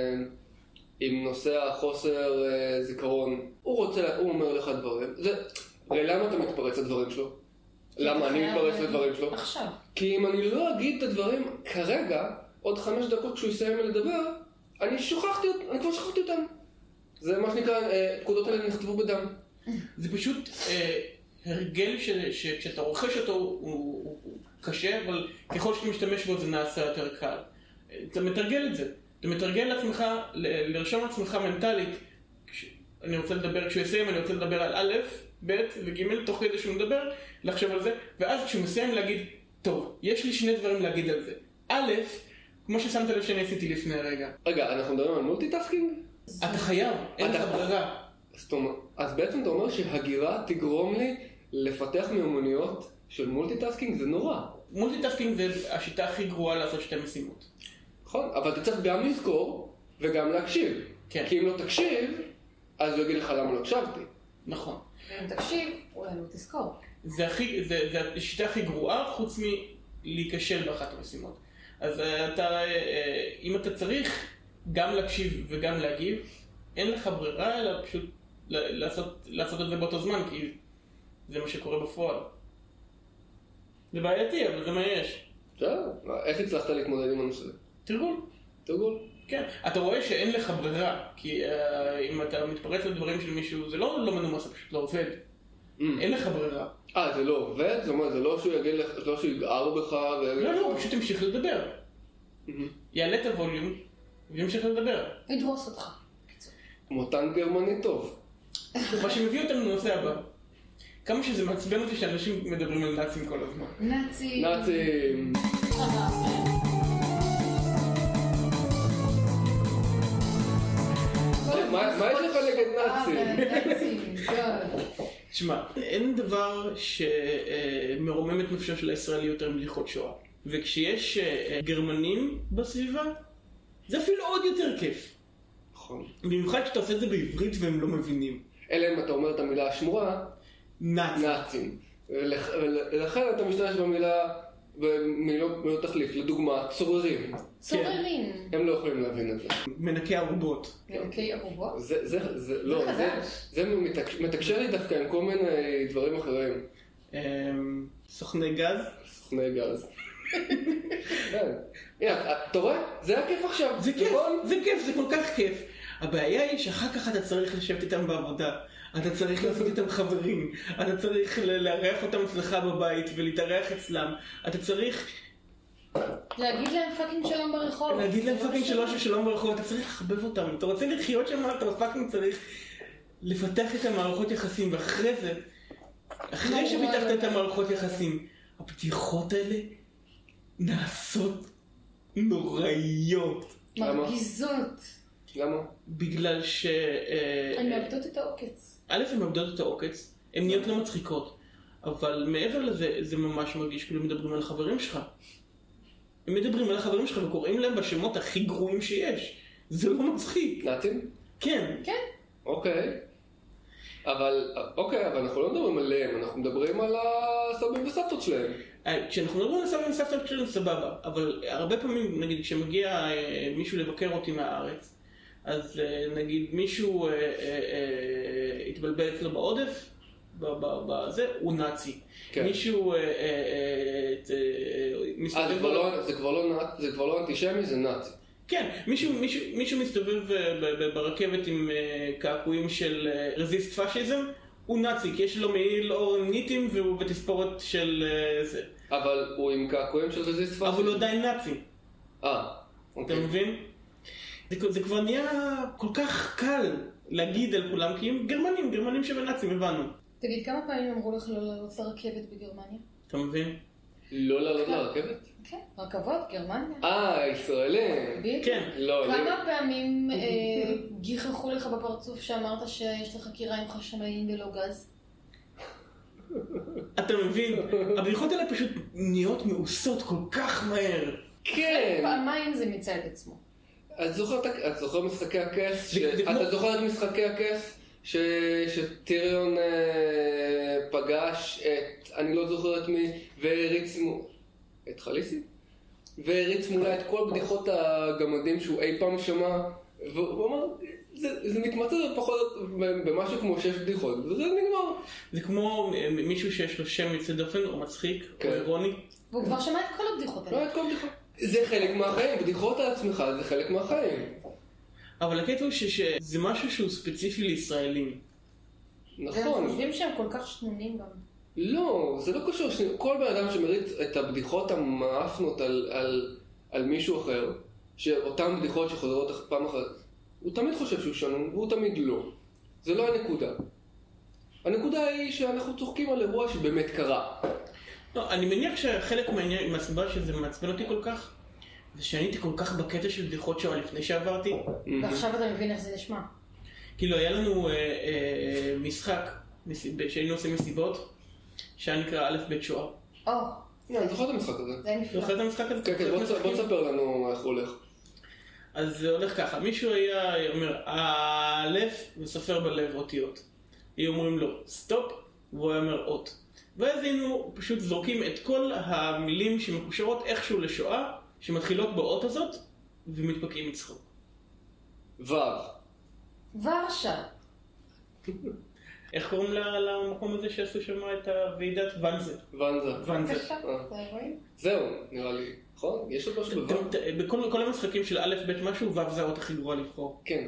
עם נושא החוסר זיכרון? הוא רוצה, הוא אומר לך דברים. זה, למה אתה מתפרץ לדברים שלו? למה אני מתפרץ לדברים שלו? עכשיו. כי אם אני לא אגיד את הדברים כרגע, עוד חמש דקות כשהוא יסיים לדבר, אני שוכחתי, אני כבר שכחתי אותם. זה מה שנקרא, פקודות האלה נכתבו בדם. זה פשוט אה, הרגל שכשאתה רוכש אותו הוא, הוא, הוא קשה, אבל ככל שאתה משתמש בו זה נעשה יותר קל. אתה מתרגל את זה. אתה מתרגל לעצמך, לרשום לעצמך מנטלית, אני רוצה לדבר, כשהוא יסיים אני רוצה לדבר על א', ב' וג' תוך כדי שהוא מדבר, לחשוב על זה, ואז כשהוא מסיים להגיד, טוב, יש לי שני דברים להגיד על זה. א', כמו ששמת לב שאני עשיתי לפני רגע. רגע, אנחנו מדברים על מולטיטאסקינג? אתה חייב, אין לך ברירה. אז בעצם אתה אומר שהגירה תגרום לי לפתח מיומנויות של מולטיטאסקינג, זה נורא. מולטיטאסקינג זה השיטה הכי גרועה לעשות שתי משימות. נכון, אבל אתה צריך גם לזכור וגם להקשיב. כן. כי אם לא תקשיב, אז הוא יגיד לך למה לא הקשבתי. נכון. אם תקשיב, אולי לא תזכור. זה, הכי, זה, זה השיטה הכי גרועה חוץ מלהיכשל באחת המשימות. אז אתה, אם אתה צריך גם להקשיב וגם להגיב, אין לך ברירה אלא פשוט לעשות, לעשות את זה באותו זמן, כי זה מה שקורה בפועל. זה בעייתי, אבל זה מה יש. בסדר, איך הצלחת להתמודד עם הנושא? תרגול. תרגול? כן. אתה רואה שאין לך ברירה, כי uh, אם אתה מתפרץ לדברים של מישהו, זה לא, לא מנומס, זה פשוט לא עובד. Mm. אין לך ברירה. אה, זה לא עובד? זאת אומרת, זה לא שהוא יגיד לך, לא שהוא יגער בך ו... לא, לא, פשוט תמשיך לדבר. Mm-hmm. יעלה את הווליום, וימשיך לדבר. ידרוס אותך. כמו טנק גרמני טוב. מה שמביא אותנו לנושא הבא. כמה שזה מעצבן אותי שאנשים מדברים על נאצים כל הזמן. נאצים. נאצים. מה יש לך נגד נאצים? תשמע, אין דבר שמרומם את נפשו של הישראלי יותר מבדיחות שואה. וכשיש גרמנים בסביבה, זה אפילו עוד יותר כיף. נכון. במיוחד שאתה עושה את זה בעברית והם לא מבינים. אלא אם אתה אומר את המילה השמורה, נאצים. נאצים. ולכן אתה משתמש במילה ומילות תחליף, לדוגמה, צוררים. צוררים. הם לא יכולים להבין את זה. מנקי ערובות. מנקי ערובות? זה, זה, זה, לא, זה, זה מתקשר לי דווקא עם כל מיני דברים אחרים. סוכני גז? סוכני גז. אתה רואה? זה היה כיף עכשיו. זה כיף, זה כיף, זה כל כך כיף. הבעיה היא שאחר כך אתה צריך לשבת איתם בעבודה. אתה צריך לעשות איתם חברים. אתה צריך לארח אותם אצלך בבית ולהתארח אצלם. אתה צריך... להגיד להם פאקינג שלום ברחוב. להגיד להם פאקינג שלום ברחוב. אתה צריך לחבב אותם. אתה רוצה לחיות שם, אתה פאקינג צריך לפתח את המערכות יחסים. ואחרי זה, אחרי שפיתחת את המערכות יחסים, הפתיחות האלה נעשות נוראיות. מרגיזות. למה? בגלל ש... הן מאבדות את העוקץ. א', הן מאבדות את העוקץ, הן נהיות לא מצחיקות, אבל מעבר לזה, זה ממש מרגיש כאילו מדברים על החברים שלך. הם מדברים על החברים שלך וקוראים להם בשמות הכי גרועים שיש. זה לא מצחיק. נאצים? כן. כן. אוקיי. אבל, אוקיי, אבל אנחנו לא מדברים עליהם, אנחנו מדברים על הסבים וסבתות שלהם. כשאנחנו מדברים על הסבים וסבתות שלהם, סבבה. אבל הרבה פעמים, נגיד, כשמגיע מישהו לבקר אותי מהארץ, אז נגיד מישהו התבלבל אצלו בעודף, בזה, הוא נאצי. מישהו... זה כבר לא אנטישמי, זה נאצי. כן, מישהו, מישהו, מישהו מסתובב ברכבת עם קעקועים של רזיסט פאשיזם, הוא נאצי, כי יש לו מעיל אור ניטים והוא בתספורת של זה. אבל הוא עם קעקועים של רזיסט פאשיזם? אבל הוא עדיין נאצי. אה, אוקיי. אתה מבין? זה, זה כבר נהיה כל כך קל להגיד על כולם, כי הם גרמנים, גרמנים שבנאצים, הבנו. תגיד, כמה פעמים אמרו לך לא לעלות לרכבת בגרמניה? אתה מבין? לא לעלות לרכבת? כן, רכבות, גרמניה. אה, ישראלים. כן. כמה פעמים גיחכו לך בפרצוף שאמרת שיש לך קירה עם חשמליים ולא גז? אתה מבין? הבדיחות האלה פשוט נהיות מאוסות כל כך מהר. כן. פעמיים זה מצא את עצמו. את זוכרת משחקי הכס? אתה זוכרת משחקי הכס? שטיריון פגש את, אני לא זוכרת מי, והריץ את חליסי? והריץ מולה את כל בדיחות הגמדים שהוא אי פעם שמע, והוא אמר, זה מתמצא פחות במשהו כמו שש בדיחות, וזה נגמר. זה כמו מישהו שיש לו שם יוצא דופן, או מצחיק, או אירוני. והוא כבר שמע את כל הבדיחות האלה. לא, את כל הבדיחות. זה חלק מהחיים, בדיחות על עצמך זה חלק מהחיים. אבל הקטע הוא שזה משהו שהוא ספציפי לישראלים. נכון. והם חושבים שהם כל כך שנונים גם. לא, זה לא קשור. כל בן אדם שמריץ את הבדיחות המאפנות על, על, על מישהו אחר, שאותן בדיחות שחוזרות פעם אחת, הוא תמיד חושב שהוא שנון, והוא תמיד לא. זה לא הנקודה. הנקודה היא שאנחנו צוחקים על אירוע שבאמת קרה. לא, אני מניח שחלק מהעניין, מהסיבה שזה מעצבן אותי כל כך, זה שאני הייתי כל כך בקטע של בדיחות שואה לפני שעברתי. ועכשיו אתה מבין איך זה נשמע. כאילו, היה לנו אה, אה, משחק שהיינו עושים מסיבות, שהיה נקרא א' ב' שואה. או. אני זוכר את המשחק הזה. זה נפלא. זוכר את המשחק הזה? כן, כן, בוא תספר לנו איך הולך. אז זה הולך ככה, מישהו היה אומר, א' וסופר בלב אותיות. היו אומרים לו, סטופ, והוא היה אומר אות. ואז היינו פשוט זורקים את כל המילים שמקושרות איכשהו לשואה, שמתחילות באות הזאת, ומתפקעים מצחוק. ו' ורשה. איך קוראים למקום הזה שעשו שם את הוועידת ונזה? ונזה. ונזה. זהו, נראה לי. נכון? יש עוד משהו בו'? בכל המשחקים של א' ב' משהו, ו' זה האות הכי גרוע לבחור. כן,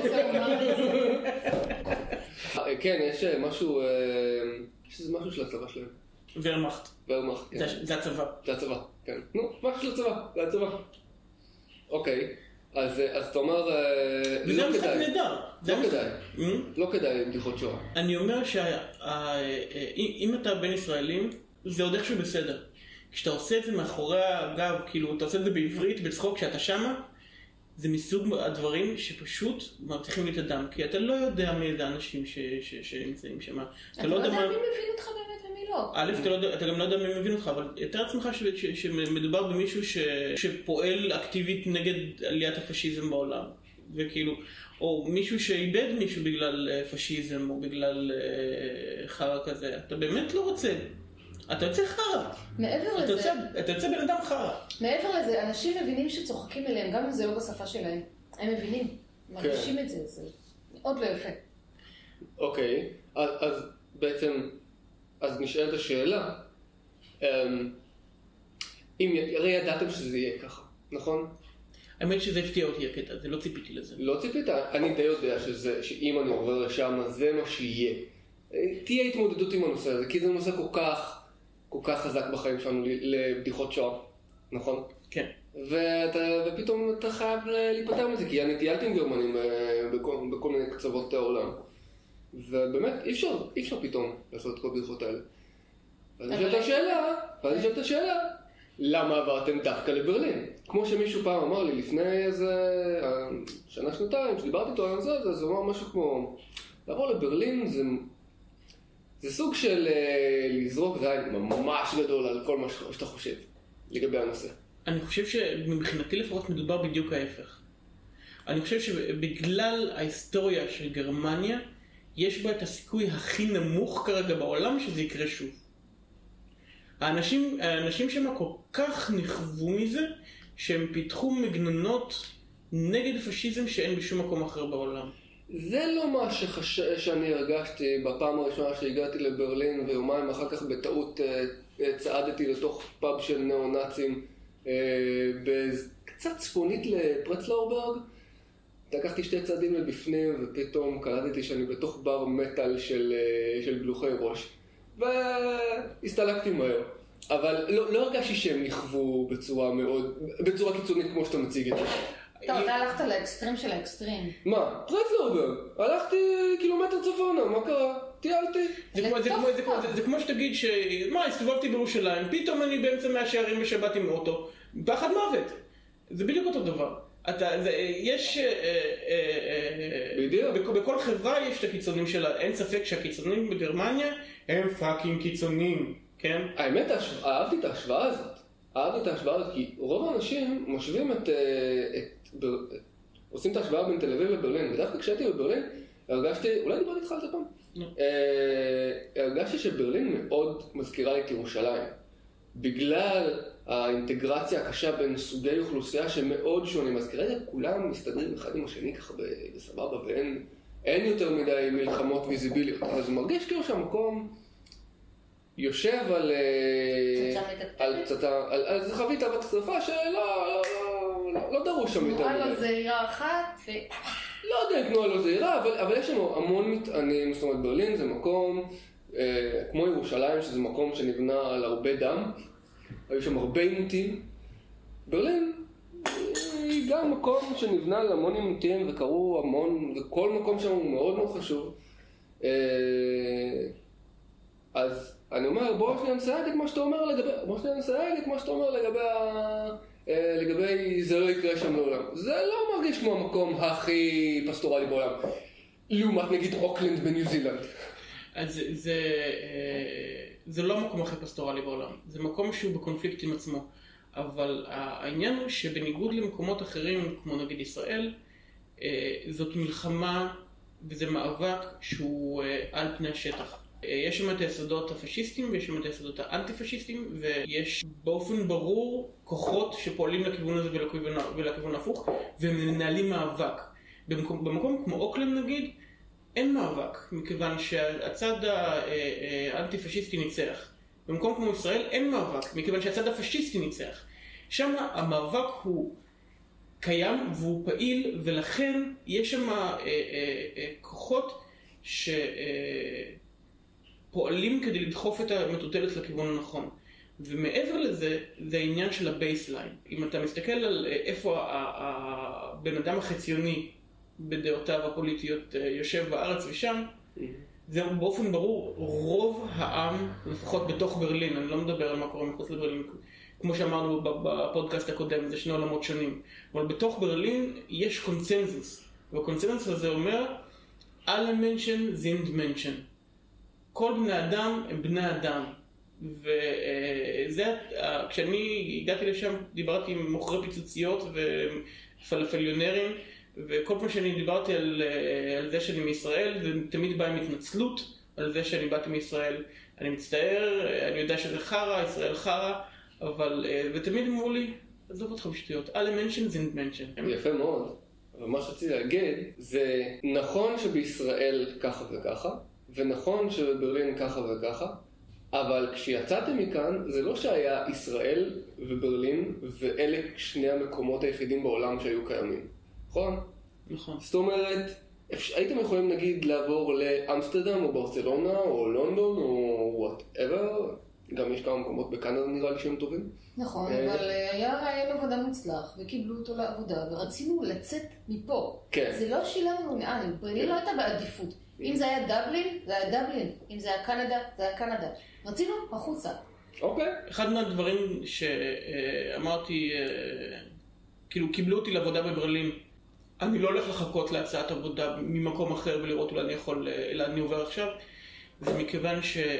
כן, יש משהו, יש איזה משהו של הצבא שלהם. ורמאכט. ורמאכט, כן. זה הצבא. זה הצבא, כן. נו, משהו של הצבא, זה הצבא. אוקיי, אז אתה אומר, וזה משחק נהדר. לא כדאי. לא כדאי בדיחות שואה. אני אומר שאם אתה בין ישראלים, זה עוד איכשהו בסדר. כשאתה עושה את זה מאחורי הגב, כאילו אתה עושה את זה בעברית, בצחוק, כשאתה שמה, זה מסוג הדברים שפשוט מרתיחים לי את הדם, כי אתה לא יודע מי זה האנשים שנמצאים שם. אתה לא יודע מי מבין אותך באמת ומי לא. א', אתה גם לא יודע מי מבין אותך, אבל יותר עצמך שמדובר במישהו שפועל אקטיבית נגד עליית הפשיזם בעולם. וכאילו, או מישהו שאיבד מישהו בגלל פשיזם או בגלל חרא כזה. אתה באמת לא רוצה. אתה יוצא חרא. מעבר אתה לזה... יוצא, אתה יוצא בן אדם חרא. מעבר לזה, אנשים מבינים שצוחקים אליהם, גם אם זה לא בשפה שלהם. הם מבינים, מרגישים את זה, זה מאוד לא יפה. אוקיי, אז, אז בעצם, אז נשאלת השאלה, אם הרי ידעתם שזה יהיה ככה, נכון? האמת שזה הפתיע אותי הקטע, זה לא ציפיתי לזה. לא ציפית, אני די יודע שזה, שאם אני עובר לשם, זה מה שיהיה. תהיה התמודדות עם הנושא הזה, כי זה נושא כל כך, כל כך חזק בחיים שלנו לבדיחות שואה, נכון? כן. ואתה, ופתאום אתה חייב להיפטר מזה, כי אני טיילתי עם גרמנים בכל, בכל מיני קצוות העולם. ובאמת, אי אפשר, אי אפשר פתאום לעשות את כל הבדיחות האלה. אז אני שואלת השאלה, ואז אני שואלת השאלה, למה עברתם דווקא לברלין? כמו שמישהו פעם אמר לי לפני איזה שנה, שנתיים, שדיברתי איתו על זה, אז הוא אמר משהו כמו, לעבור לברלין זה, זה סוג של לזרוק זין ממש גדול על כל מה שאתה חושב לגבי הנושא. אני חושב שמבחינתי לפחות מדובר בדיוק ההפך. אני חושב שבגלל ההיסטוריה של גרמניה, יש בה את הסיכוי הכי נמוך כרגע בעולם שזה יקרה שוב. האנשים, האנשים שם כל כך נכוו מזה, שהם פיתחו מגננות נגד פשיזם שאין בשום מקום אחר בעולם. זה לא מה שחש... שאני הרגשתי בפעם הראשונה שהגעתי לברלין, ויומיים אחר כך בטעות צעדתי לתוך פאב של ניאו-נאצים, קצת צפונית לפרצלאוברג. לקחתי שתי צעדים לבפנים, ופתאום קלטתי שאני בתוך בר מטל של, של גלוחי ראש. והסתלקתי מהר. אבל לא, לא הרגשתי שהם נכוו בצורה מאוד, בצורה קיצונית כמו שאתה מציג את זה. טוב, אתה הלכת לאקסטרים של האקסטרים. מה? פרצלאוברג. הלכתי קילומטר צפונה, מה קרה? טיילתי. זה כמו שתגיד ש... מה, הסתובבתי בירושלים, פתאום אני באמצע מהשערים בשבת עם אוטו. פחד מוות. זה בדיוק אותו דבר. אתה, זה, יש, בדיוק. בכל חברה יש את הקיצונים שלה, אין ספק שהקיצונים בגרמניה הם פאקינג קיצונים, כן? האמת, אהבתי את ההשוואה הזאת. אהבתי את ההשוואה הזאת, כי רוב האנשים משווים את, את, עושים את ההשוואה בין תל אביב לברלין, ודווקא כשהייתי בברלין, הרגשתי, אולי דיברתי איתך על זה פעם? הרגשתי שברלין מאוד מזכירה לי את ירושלים. בגלל האינטגרציה הקשה בין סוגי אוכלוסייה שמאוד שונים, אז כרגע כולם מסתדרים אחד עם השני ככה בסבבה, ואין אין יותר מדי מלחמות ויזיביליות. אז מרגיש כאילו שהמקום יושב על על פצצה, על, על חבית אבק שרפה שלא לא, לא, לא דרוש שם יותר מדי. תנועה לו זהירה אחת ו... לא יודע אם תנועה לו זהירה, אבל, אבל יש לנו המון מטענים. זאת אומרת, ברלין זה מקום אה, כמו ירושלים, שזה מקום שנבנה על הרבה דם, היו שם הרבה עימותים. ברלין היא גם מקום שנבנה על המון עימותים וקראו המון, וכל מקום שם הוא מאוד מאוד חשוב. אה, אז אני אומר, בוא שנייה נסייג את מה שאתה אומר לגבי, בוא שנייה נסייג את מה שאתה אומר לגבי, אה, לגבי זה לא יקרה שם לעולם. זה לא מרגיש כמו המקום הכי פסטורלי בעולם. לעומת נגיד אוקלנד בניו זילנד. אז זה, זה, זה לא המקום הכי פסטורלי בעולם. זה מקום שהוא בקונפליקט עם עצמו. אבל העניין הוא שבניגוד למקומות אחרים, כמו נגיד ישראל, זאת מלחמה וזה מאבק שהוא על פני השטח. יש שם את היסודות הפשיסטיים ויש שם את היסודות האנטי-פשיסטיים, ויש באופן ברור כוחות שפועלים לכיוון הזה ולכיוון, ולכיוון הפוך, ומנהלים מאבק. במקום, במקום כמו אוקלנד נגיד, אין מאבק, מכיוון שהצד האנטי-פשיסטי ניצח. במקום כמו ישראל אין מאבק, מכיוון שהצד הפשיסטי ניצח. שם המאבק הוא קיים והוא פעיל, ולכן יש שם אה, אה, אה, כוחות שפועלים כדי לדחוף את המטוטלת לכיוון הנכון. ומעבר לזה, זה העניין של הבייסליין. אם אתה מסתכל על איפה הבן אדם החציוני בדעותיו הפוליטיות יושב בארץ ושם, זה באופן ברור, רוב העם, לפחות בתוך ברלין, אני לא מדבר על מה קורה מחוץ לברלין, כמו שאמרנו בפודקאסט הקודם, זה שני עולמות שונים, אבל בתוך ברלין יש קונצנזוס, והקונצנזוס הזה אומר, alle Menschen sind Menschen. כל בני אדם הם בני אדם. וזה, כשאני הגעתי לשם, דיברתי עם מוכרי פיצוציות ופלאפליונרים, וכל פעם שאני דיברתי על, על זה שאני מישראל, זה תמיד בא עם התנצלות על זה שאני באתי מישראל. אני מצטער, אני יודע שזה חרה, ישראל חרה, אבל, ותמיד אמרו לי, עזוב אותך בשטויות, all mention is mention. יפה מאוד. אבל מה שרציתי להגיד, זה נכון שבישראל ככה וככה, ונכון שבברלין ככה וככה, אבל כשיצאתם מכאן, זה לא שהיה ישראל וברלין, ואלה שני המקומות היחידים בעולם שהיו קיימים. נכון? נכון. זאת אומרת, הייתם יכולים נגיד לעבור לאמסטרדם או ברצלונה או לונדון או whatever, גם יש כמה מקומות בקנדה נראה לי שהם טובים. נכון, אבל היה רעיון עבודה מוצלח וקיבלו אותו לעבודה ורצינו לצאת מפה. כן. זה לא שילמנו לאן, ברלין לא הייתה בעדיפות. אם זה היה דבלין, זה היה דבלין. אם זה היה קנדה, זה היה קנדה. רצינו החוצה. אוקיי. אחד מהדברים שאמרתי, כאילו קיבלו אותי לעבודה בברלין, אני לא הולך לחכות להצעת עבודה ממקום אחר ולראות אולי אני יכול, אלא אני עובר עכשיו. זה מכיוון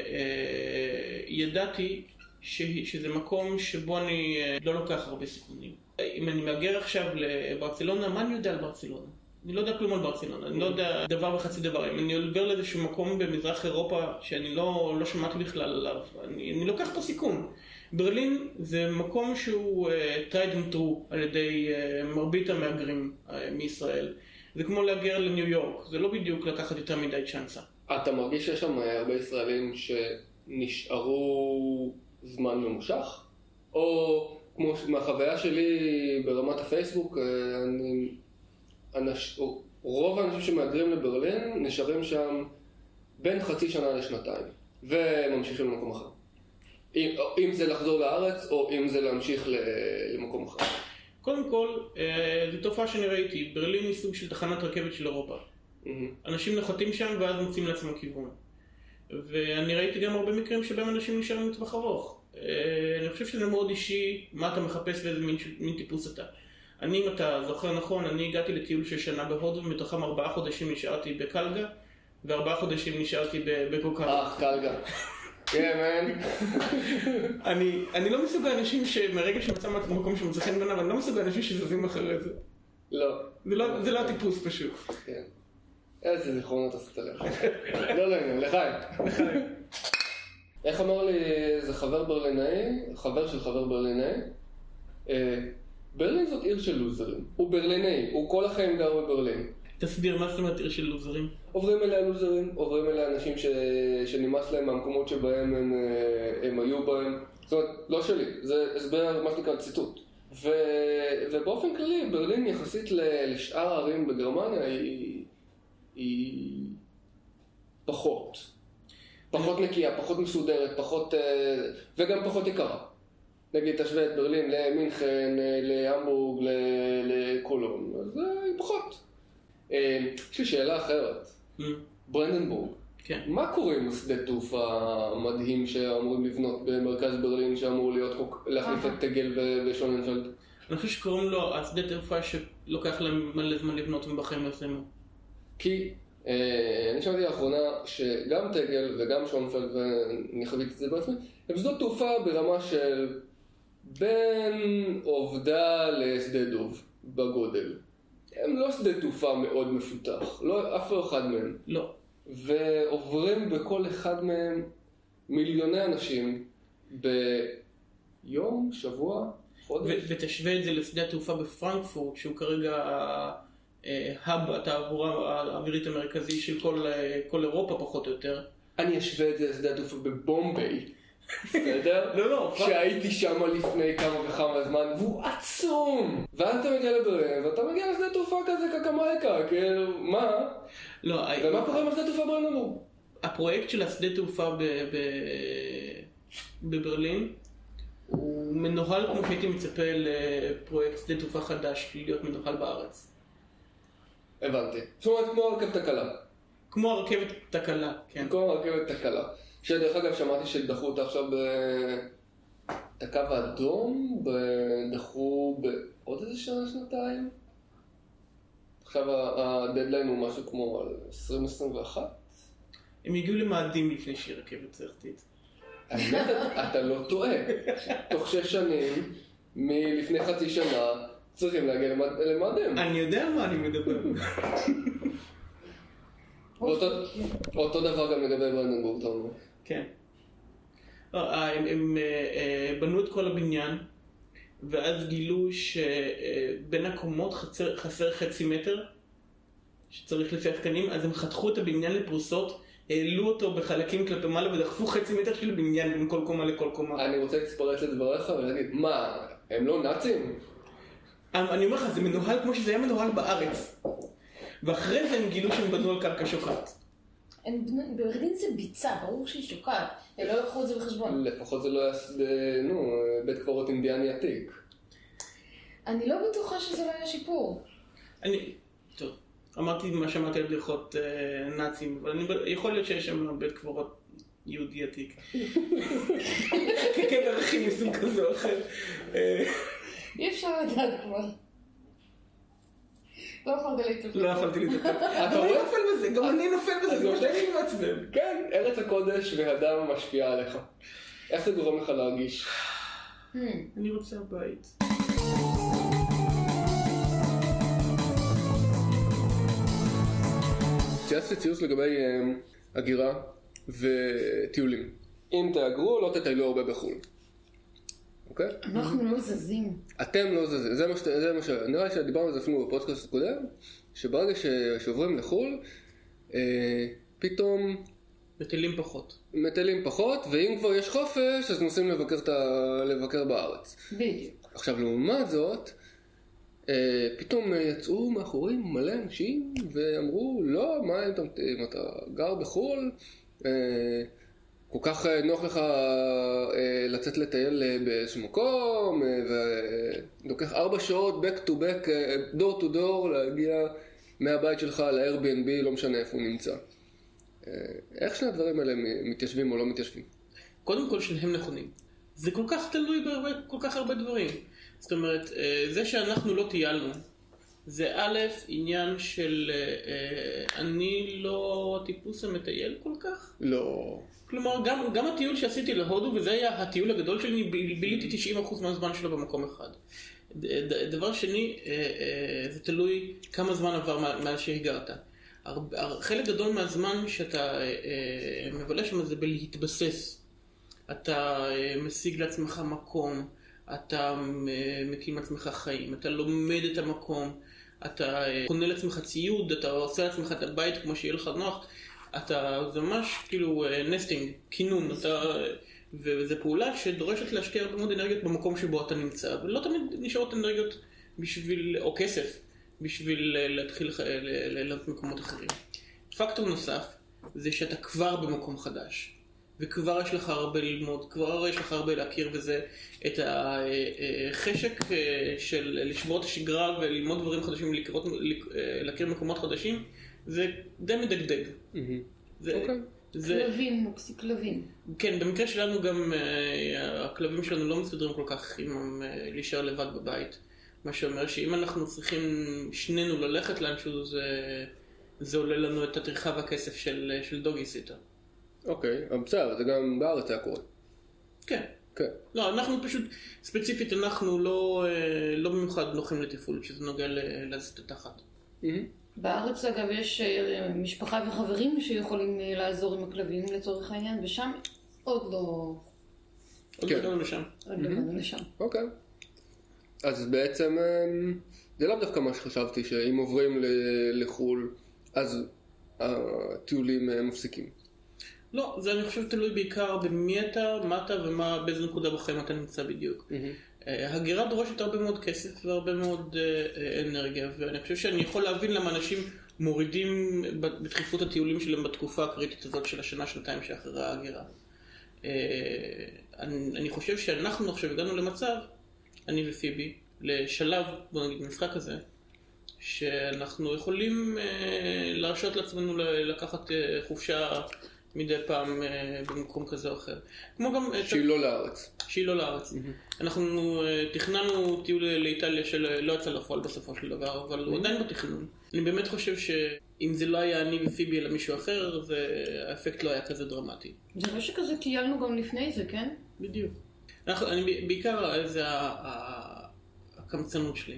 שידעתי שזה מקום שבו אני לא לוקח הרבה סיכונים. אם אני מגיע עכשיו לברצלונה, מה אני יודע על ברצלונה? אני לא יודע כלום על ברצלונה, אני לא יודע דבר וחצי דבר. אם אני עובר לאיזשהו מקום במזרח אירופה שאני לא, לא שמעתי בכלל עליו, אני, אני לוקח פה סיכון. ברלין זה מקום שהוא uh, tried and true על ידי uh, מרבית המהגרים uh, מישראל. זה כמו להגר לניו יורק, זה לא בדיוק לקחת יותר מדי צ'אנסה. אתה מרגיש שיש שם הרבה ישראלים שנשארו זמן ממושך? או כמו מהחוויה שלי ברמת הפייסבוק, אני, אנש, רוב האנשים שמהגרים לברלין נשארים שם בין חצי שנה לשנתיים, וממשיכים למקום אחר. אם, אם זה לחזור לארץ, או אם זה להמשיך למקום אחר. קודם כל, זו תופעה שאני ראיתי, ברלין היא סוג של תחנת רכבת של אירופה. אנשים נוחתים שם ואז מוצאים לעצמם כיוון. ואני ראיתי גם הרבה מקרים שבהם אנשים נשארים לטווח ארוך. אני חושב שזה מאוד אישי, מה אתה מחפש ואיזה מין, מין טיפוס אתה. אני, אם אתה זוכר נכון, אני הגעתי לטיול של שנה בהודו, ומתוכם ארבעה חודשים נשארתי בקלגה, וארבעה חודשים נשארתי בגוקר. אה, קלגה. כן, מן. אני, אני לא מסוג האנשים שמרגע שמצא מקום שמצא חן בעיניו, אני לא מסוג האנשים שזזים אחרי זה. לא. זה לא, זה לא הטיפוס פשוט. כן. איזה זיכרונות עשית עליך. לא, לא, הנה, לחיים. איך אמר לי, זה חבר ברלינאי, חבר של חבר ברלינאי, ברלין זאת עיר של לוזרים. הוא ברלינאי, הוא כל החיים גר בברלין. תסביר, מה זאת אומרת עיר של לוזרים? עוברים אליה לוזרים, עוברים אליה אנשים ש... שנמאס להם מהמקומות שבהם הם, הם היו בהם. זאת אומרת, לא שלי, זה הסבר, מה שנקרא, ציטוט. ו... ובאופן כללי, ברלין יחסית לשאר הערים בגרמניה היא... היא פחות. פחות נקייה, פחות מסודרת, פחות... וגם פחות יקרה. נגיד, תשווה את ברלין למינכן, להמבורג, לקולון, אז היא פחות. יש לי שאלה אחרת. ברנדנבורג. כן. מה קורה עם השדה תעופה המדהים שאמורים לבנות במרכז ברלין, שאמור להיות להחליף את טגל ושוננפלד? אני חושב שקוראים לו השדה תעופה שלוקח להם מלא זמן לבנות ובחיים לא יסיימו. כי אני שמעתי לאחרונה שגם טגל וגם שוננפלד, ואני חוויתי את זה בעצמי, הם שדות תעופה ברמה של בין עובדה לשדה דוב בגודל. הם לא שדה תעופה מאוד מפותח, לא אף אחד מהם. לא. ועוברים בכל אחד מהם מיליוני אנשים ביום, שבוע, חודש. ותשווה את זה לשדה התעופה בפרנקפורט, שהוא כרגע ההאב התעבורה האווירית המרכזי של כל, כל אירופה פחות או יותר. אני אשווה את זה לשדה התעופה בבומביי. בסדר? לא, לא. שהייתי שם לפני כמה וכמה זמן, והוא עצום! ואז אתה מגיע לברלין, ואתה מגיע לשדה תעופה כזה קקמייקה, כאילו, מה? לא, ומה קורה עם השדה תעופה ברנדנבורג? הפרויקט של השדה תעופה בברלין, הוא מנוהל כמו שהייתי מצפה לפרויקט שדה תעופה חדש, להיות מנוהל בארץ. הבנתי. זאת אומרת, כמו הרכבת הקלה. כמו הרכבת הקלה, כן. כמו הרכבת הקלה. שדרך אגב שמעתי שדחו אותה עכשיו את הקו האדום, דחו בעוד איזה שנה, שנתיים. עכשיו הדדליין הוא משהו כמו על עשרים עשרים ואחת. הם הגיעו למאדים לפני שהיא רכבת צרתית. האמת, אתה לא טועה. תוך שש שנים, מלפני חצי שנה, צריכים להגיע למאדים. אני יודע מה אני מדבר. אותו דבר גם לגבי ברנדנבורג, אתה אומר. כן. הם, הם בנו את כל הבניין, ואז גילו שבין הקומות חסר, חסר חצי מטר, שצריך לפי התקנים, אז הם חתכו את הבניין לפרוסות, העלו אותו בחלקים כלפי מעלה ודחפו חצי מטר של בניין בין כל קומה לכל קומה. אני רוצה להצטרף לדבריך ולהגיד, מה, הם לא נאצים? אני אומר לך, זה מנוהל כמו שזה היה מנוהל בארץ. ואחרי זה הם גילו שהם בנו על קרקע שוקעת. בעורך דין זה ביצה, ברור שהיא שוקעת. הם לא לקחו את זה בחשבון. לפחות זה לא היה, נו, בית קברות אינדיאני עתיק. אני לא בטוחה שזה לא היה שיפור. אני, טוב, אמרתי מה שאמרתי על בדיחות נאצים, אבל אני יכול להיות שיש שם בית קברות יהודי עתיק. כקבר אחים מסוג כזה או אחר. אי אפשר לדעת כבר. לא יכולת להתאפק. לא יכולתי להתאפק. אתה רואה נופל בזה, גם אני נופל בזה, זה משהו שאני מעצבן. כן, ארץ הקודש והדם משפיעה עליך. איך זה גורם לך להרגיש? אני רוצה הבית. צייצתי ציוץ לגבי הגירה וטיולים. אם תאגרו, לא תטיילו הרבה בחו"ל. אוקיי? אנחנו לא זזים. אתם לא זזים. זה מה ש... זה מה ש... נראה לי שדיברנו על זה אפילו בפודקאסט הקודם, שברגע שעוברים לחו"ל, אה, פתאום... מטיילים פחות. מטיילים פחות, ואם כבר יש חופש, אז נוסעים לבקר, את ה... לבקר בארץ. בדיוק. עכשיו, לעומת זאת, אה, פתאום יצאו מאחורים מלא אנשים, ואמרו, לא, מה אם אתה, אם אתה גר בחו"ל, אה, כל כך נוח לך לצאת לטייל באיזשהו מקום, ולוקח ארבע שעות back to back, door to door, להגיע מהבית שלך ל-Airbnb, לא משנה איפה הוא נמצא. איך שני הדברים האלה מתיישבים או לא מתיישבים? קודם כל שניהם נכונים. זה כל כך תלוי בכל כך הרבה דברים. זאת אומרת, זה שאנחנו לא טיילנו, זה א', עניין של אני לא טיפוס המטייל כל כך. לא... כלומר, גם, גם הטיול שעשיתי להודו, וזה היה הטיול הגדול שלי, ביליתי תשעים אחוז מהזמן שלו במקום אחד. דבר שני, זה תלוי כמה זמן עבר מאז שהגעת. חלק גדול מהזמן שאתה מבלה שם זה בלהתבסס. אתה משיג לעצמך מקום, אתה מקים לעצמך חיים, אתה לומד את המקום, אתה קונה לעצמך ציוד, אתה עושה לעצמך את הבית כמו שיהיה לך נוח. אתה, זה ממש כאילו נסטינג, כינון, אתה, וזו פעולה שדורשת להשקיע הרבה מאוד אנרגיות במקום שבו אתה נמצא, ולא תמיד נשארות אנרגיות בשביל, או כסף, בשביל להתחיל ללמוד מקומות אחרים. פקטור נוסף, זה שאתה כבר במקום חדש, וכבר יש לך הרבה ללמוד, כבר יש לך הרבה להכיר, וזה את החשק של לשבור את השגרה וללמוד דברים חדשים, לקרות, להכיר מקומות חדשים, זה די מדגדג. כלבים, מוקסי כלבים. כן, במקרה שלנו גם הכלבים שלנו לא מסתדרים כל כך עם להישאר לבד בבית. מה שאומר שאם אנחנו צריכים שנינו ללכת לאנשהו, זה עולה לנו את הטרחה והכסף של דוגי סיטר. אוקיי, בסדר, זה גם בארץ היה קורה. כן. כן. לא, אנחנו פשוט, ספציפית אנחנו לא במיוחד נוחים לטיפול, שזה נוגע להזית התחת. בארץ אגב יש משפחה וחברים שיכולים לעזור עם הכלבים לצורך העניין, ושם עוד לא... עוד לא הגענו לשם. עוד לא הגענו לשם. אוקיי. אז בעצם זה לא דווקא מה שחשבתי, שאם עוברים לחול, אז הטיולים מפסיקים. לא, זה אני חושב תלוי בעיקר במי אתה, מה אתה ומה, באיזה נקודה בחיים אתה נמצא בדיוק. הגירה דורשת הרבה מאוד כסף והרבה מאוד אנרגיה, ואני חושב שאני יכול להבין למה אנשים מורידים בדחיפות הטיולים שלהם בתקופה הקריטית הזאת של השנה, שנתיים שאחרי ההגירה. אני חושב שאנחנו עכשיו הגענו למצב, אני ופיבי, לשלב, בוא נגיד משחק הזה, שאנחנו יכולים להרשות לעצמנו לקחת חופשה מדי פעם במקום כזה או אחר. כמו גם... שהיא לא לארץ. שהיא לא לארץ. אנחנו תכננו טיול לאיטליה שלא יצא לפועל בסופו של דבר, אבל הוא עדיין בתכנון. אני באמת חושב שאם זה לא היה אני ופיבי אלא מישהו אחר, האפקט לא היה כזה דרמטי. זה לא שכזה טיילנו גם לפני זה, כן? בדיוק. אני בעיקר, זה הקמצנות שלי.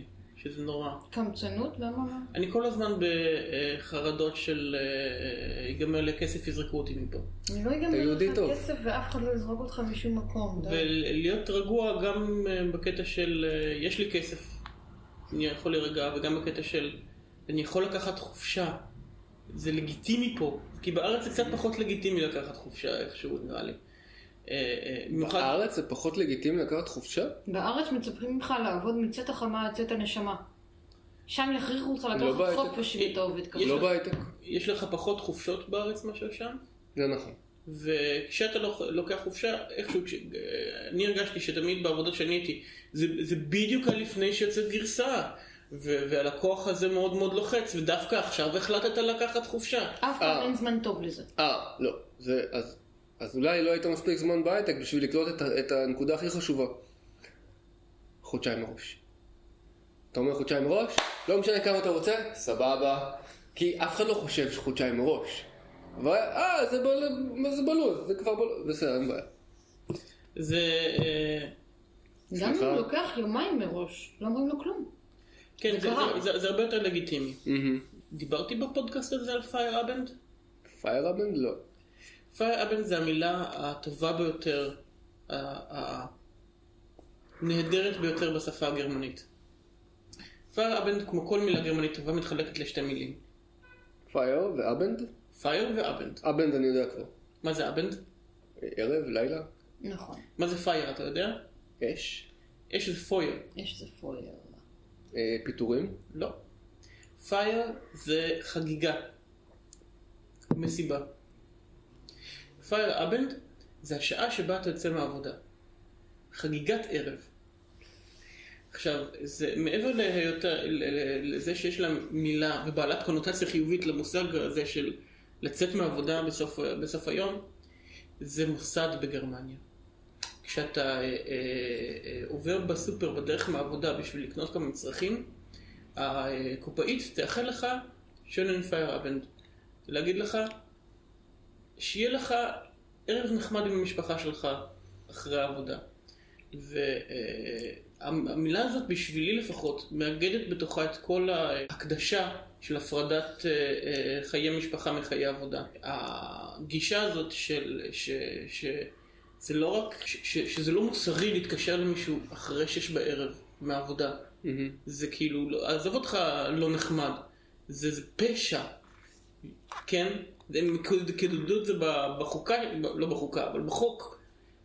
שזה נורא. קמצנות? למה מה? אני כל הזמן בחרדות של ייגמר לי כסף, יזרקו אותי מפה. אני לא ייגמר לך כסף ואף אחד לא יזרוק אותך משום מקום. ולהיות רגוע גם בקטע של יש לי כסף, אני יכול להירגע, וגם בקטע של אני יכול לקחת חופשה. זה לגיטימי פה, כי בארץ זה קצת פחות לגיטימי לקחת חופשה, איכשהו נראה לי. בארץ זה פחות לגיטימי לקחת חופשה? בארץ מצפים ממך לעבוד מצאת החמה עד צאת הנשמה. שם יכריחו אותך לקחת חופש אם אתה עובד ככה. לא בהייטק. יש לך פחות חופשות בארץ מאשר שם? זה נכון. וכשאתה לוקח חופשה, איכשהו, אני הרגשתי שתמיד בעבודות שאני הייתי, זה בדיוק על לפני שיוצאת גרסה. והלקוח הזה מאוד מאוד לוחץ, ודווקא עכשיו החלטת לקחת חופשה. אף פעם אין זמן טוב לזה. אה, לא. אז... אז אולי לא היית מספיק זמן בהייטק בשביל לקלוט את, את הנקודה הכי חשובה. חודשיים מראש. אתה אומר חודשיים מראש? לא משנה כמה אתה רוצה? סבבה. כי אף אחד לא חושב שחודשיים מראש. אבל, אה, זה, בל... זה בלוז, זה כבר בלוז. בסדר, אין בעיה. זה... גם אם הוא לוקח יומיים מראש, לא אומרים לו כלום. כן, זה, זה, זה, זה הרבה יותר לגיטימי. Mm-hmm. דיברתי בפודקאסט הזה על פייר אבנד? פייר אבנד? לא. פייר אבנד זה המילה הטובה ביותר, הנהדרת ביותר בשפה הגרמנית. פייר אבנד, כמו כל מילה גרמנית טובה, מתחלקת לשתי מילים. פייר ואבנד? פייר ואבנד. אבנד אני יודע כבר. מה זה אבנד? ערב, לילה. נכון. מה זה פייר, אתה יודע? אש. אש זה פויר. אש זה פויר. פיתורים? לא. פייר זה חגיגה. מסיבה. פייר אבנד זה השעה שבה אתה יוצא מהעבודה. חגיגת ערב. עכשיו, זה מעבר להיותר, לזה שיש לה מילה ובעלת קונוטציה חיובית למושג הזה של לצאת מהעבודה בסוף, בסוף היום, זה מוסד בגרמניה. כשאתה אה, אה, עובר בסופר בדרך מהעבודה בשביל לקנות כמה מצרכים, הקופאית תאחל לך שונן פייר אבנד. להגיד לך שיהיה לך ערב נחמד עם המשפחה שלך אחרי העבודה. והמילה הזאת בשבילי לפחות מאגדת בתוכה את כל ההקדשה של הפרדת חיי משפחה מחיי עבודה. הגישה הזאת של ש, ש, זה לא רק, ש, שזה לא מוסרי להתקשר למישהו אחרי שש בערב מהעבודה. Mm-hmm. זה כאילו, עזוב אותך לא נחמד. זה, זה פשע. כן? הם כדודו את זה בחוקה, לא בחוקה, אבל בחוק,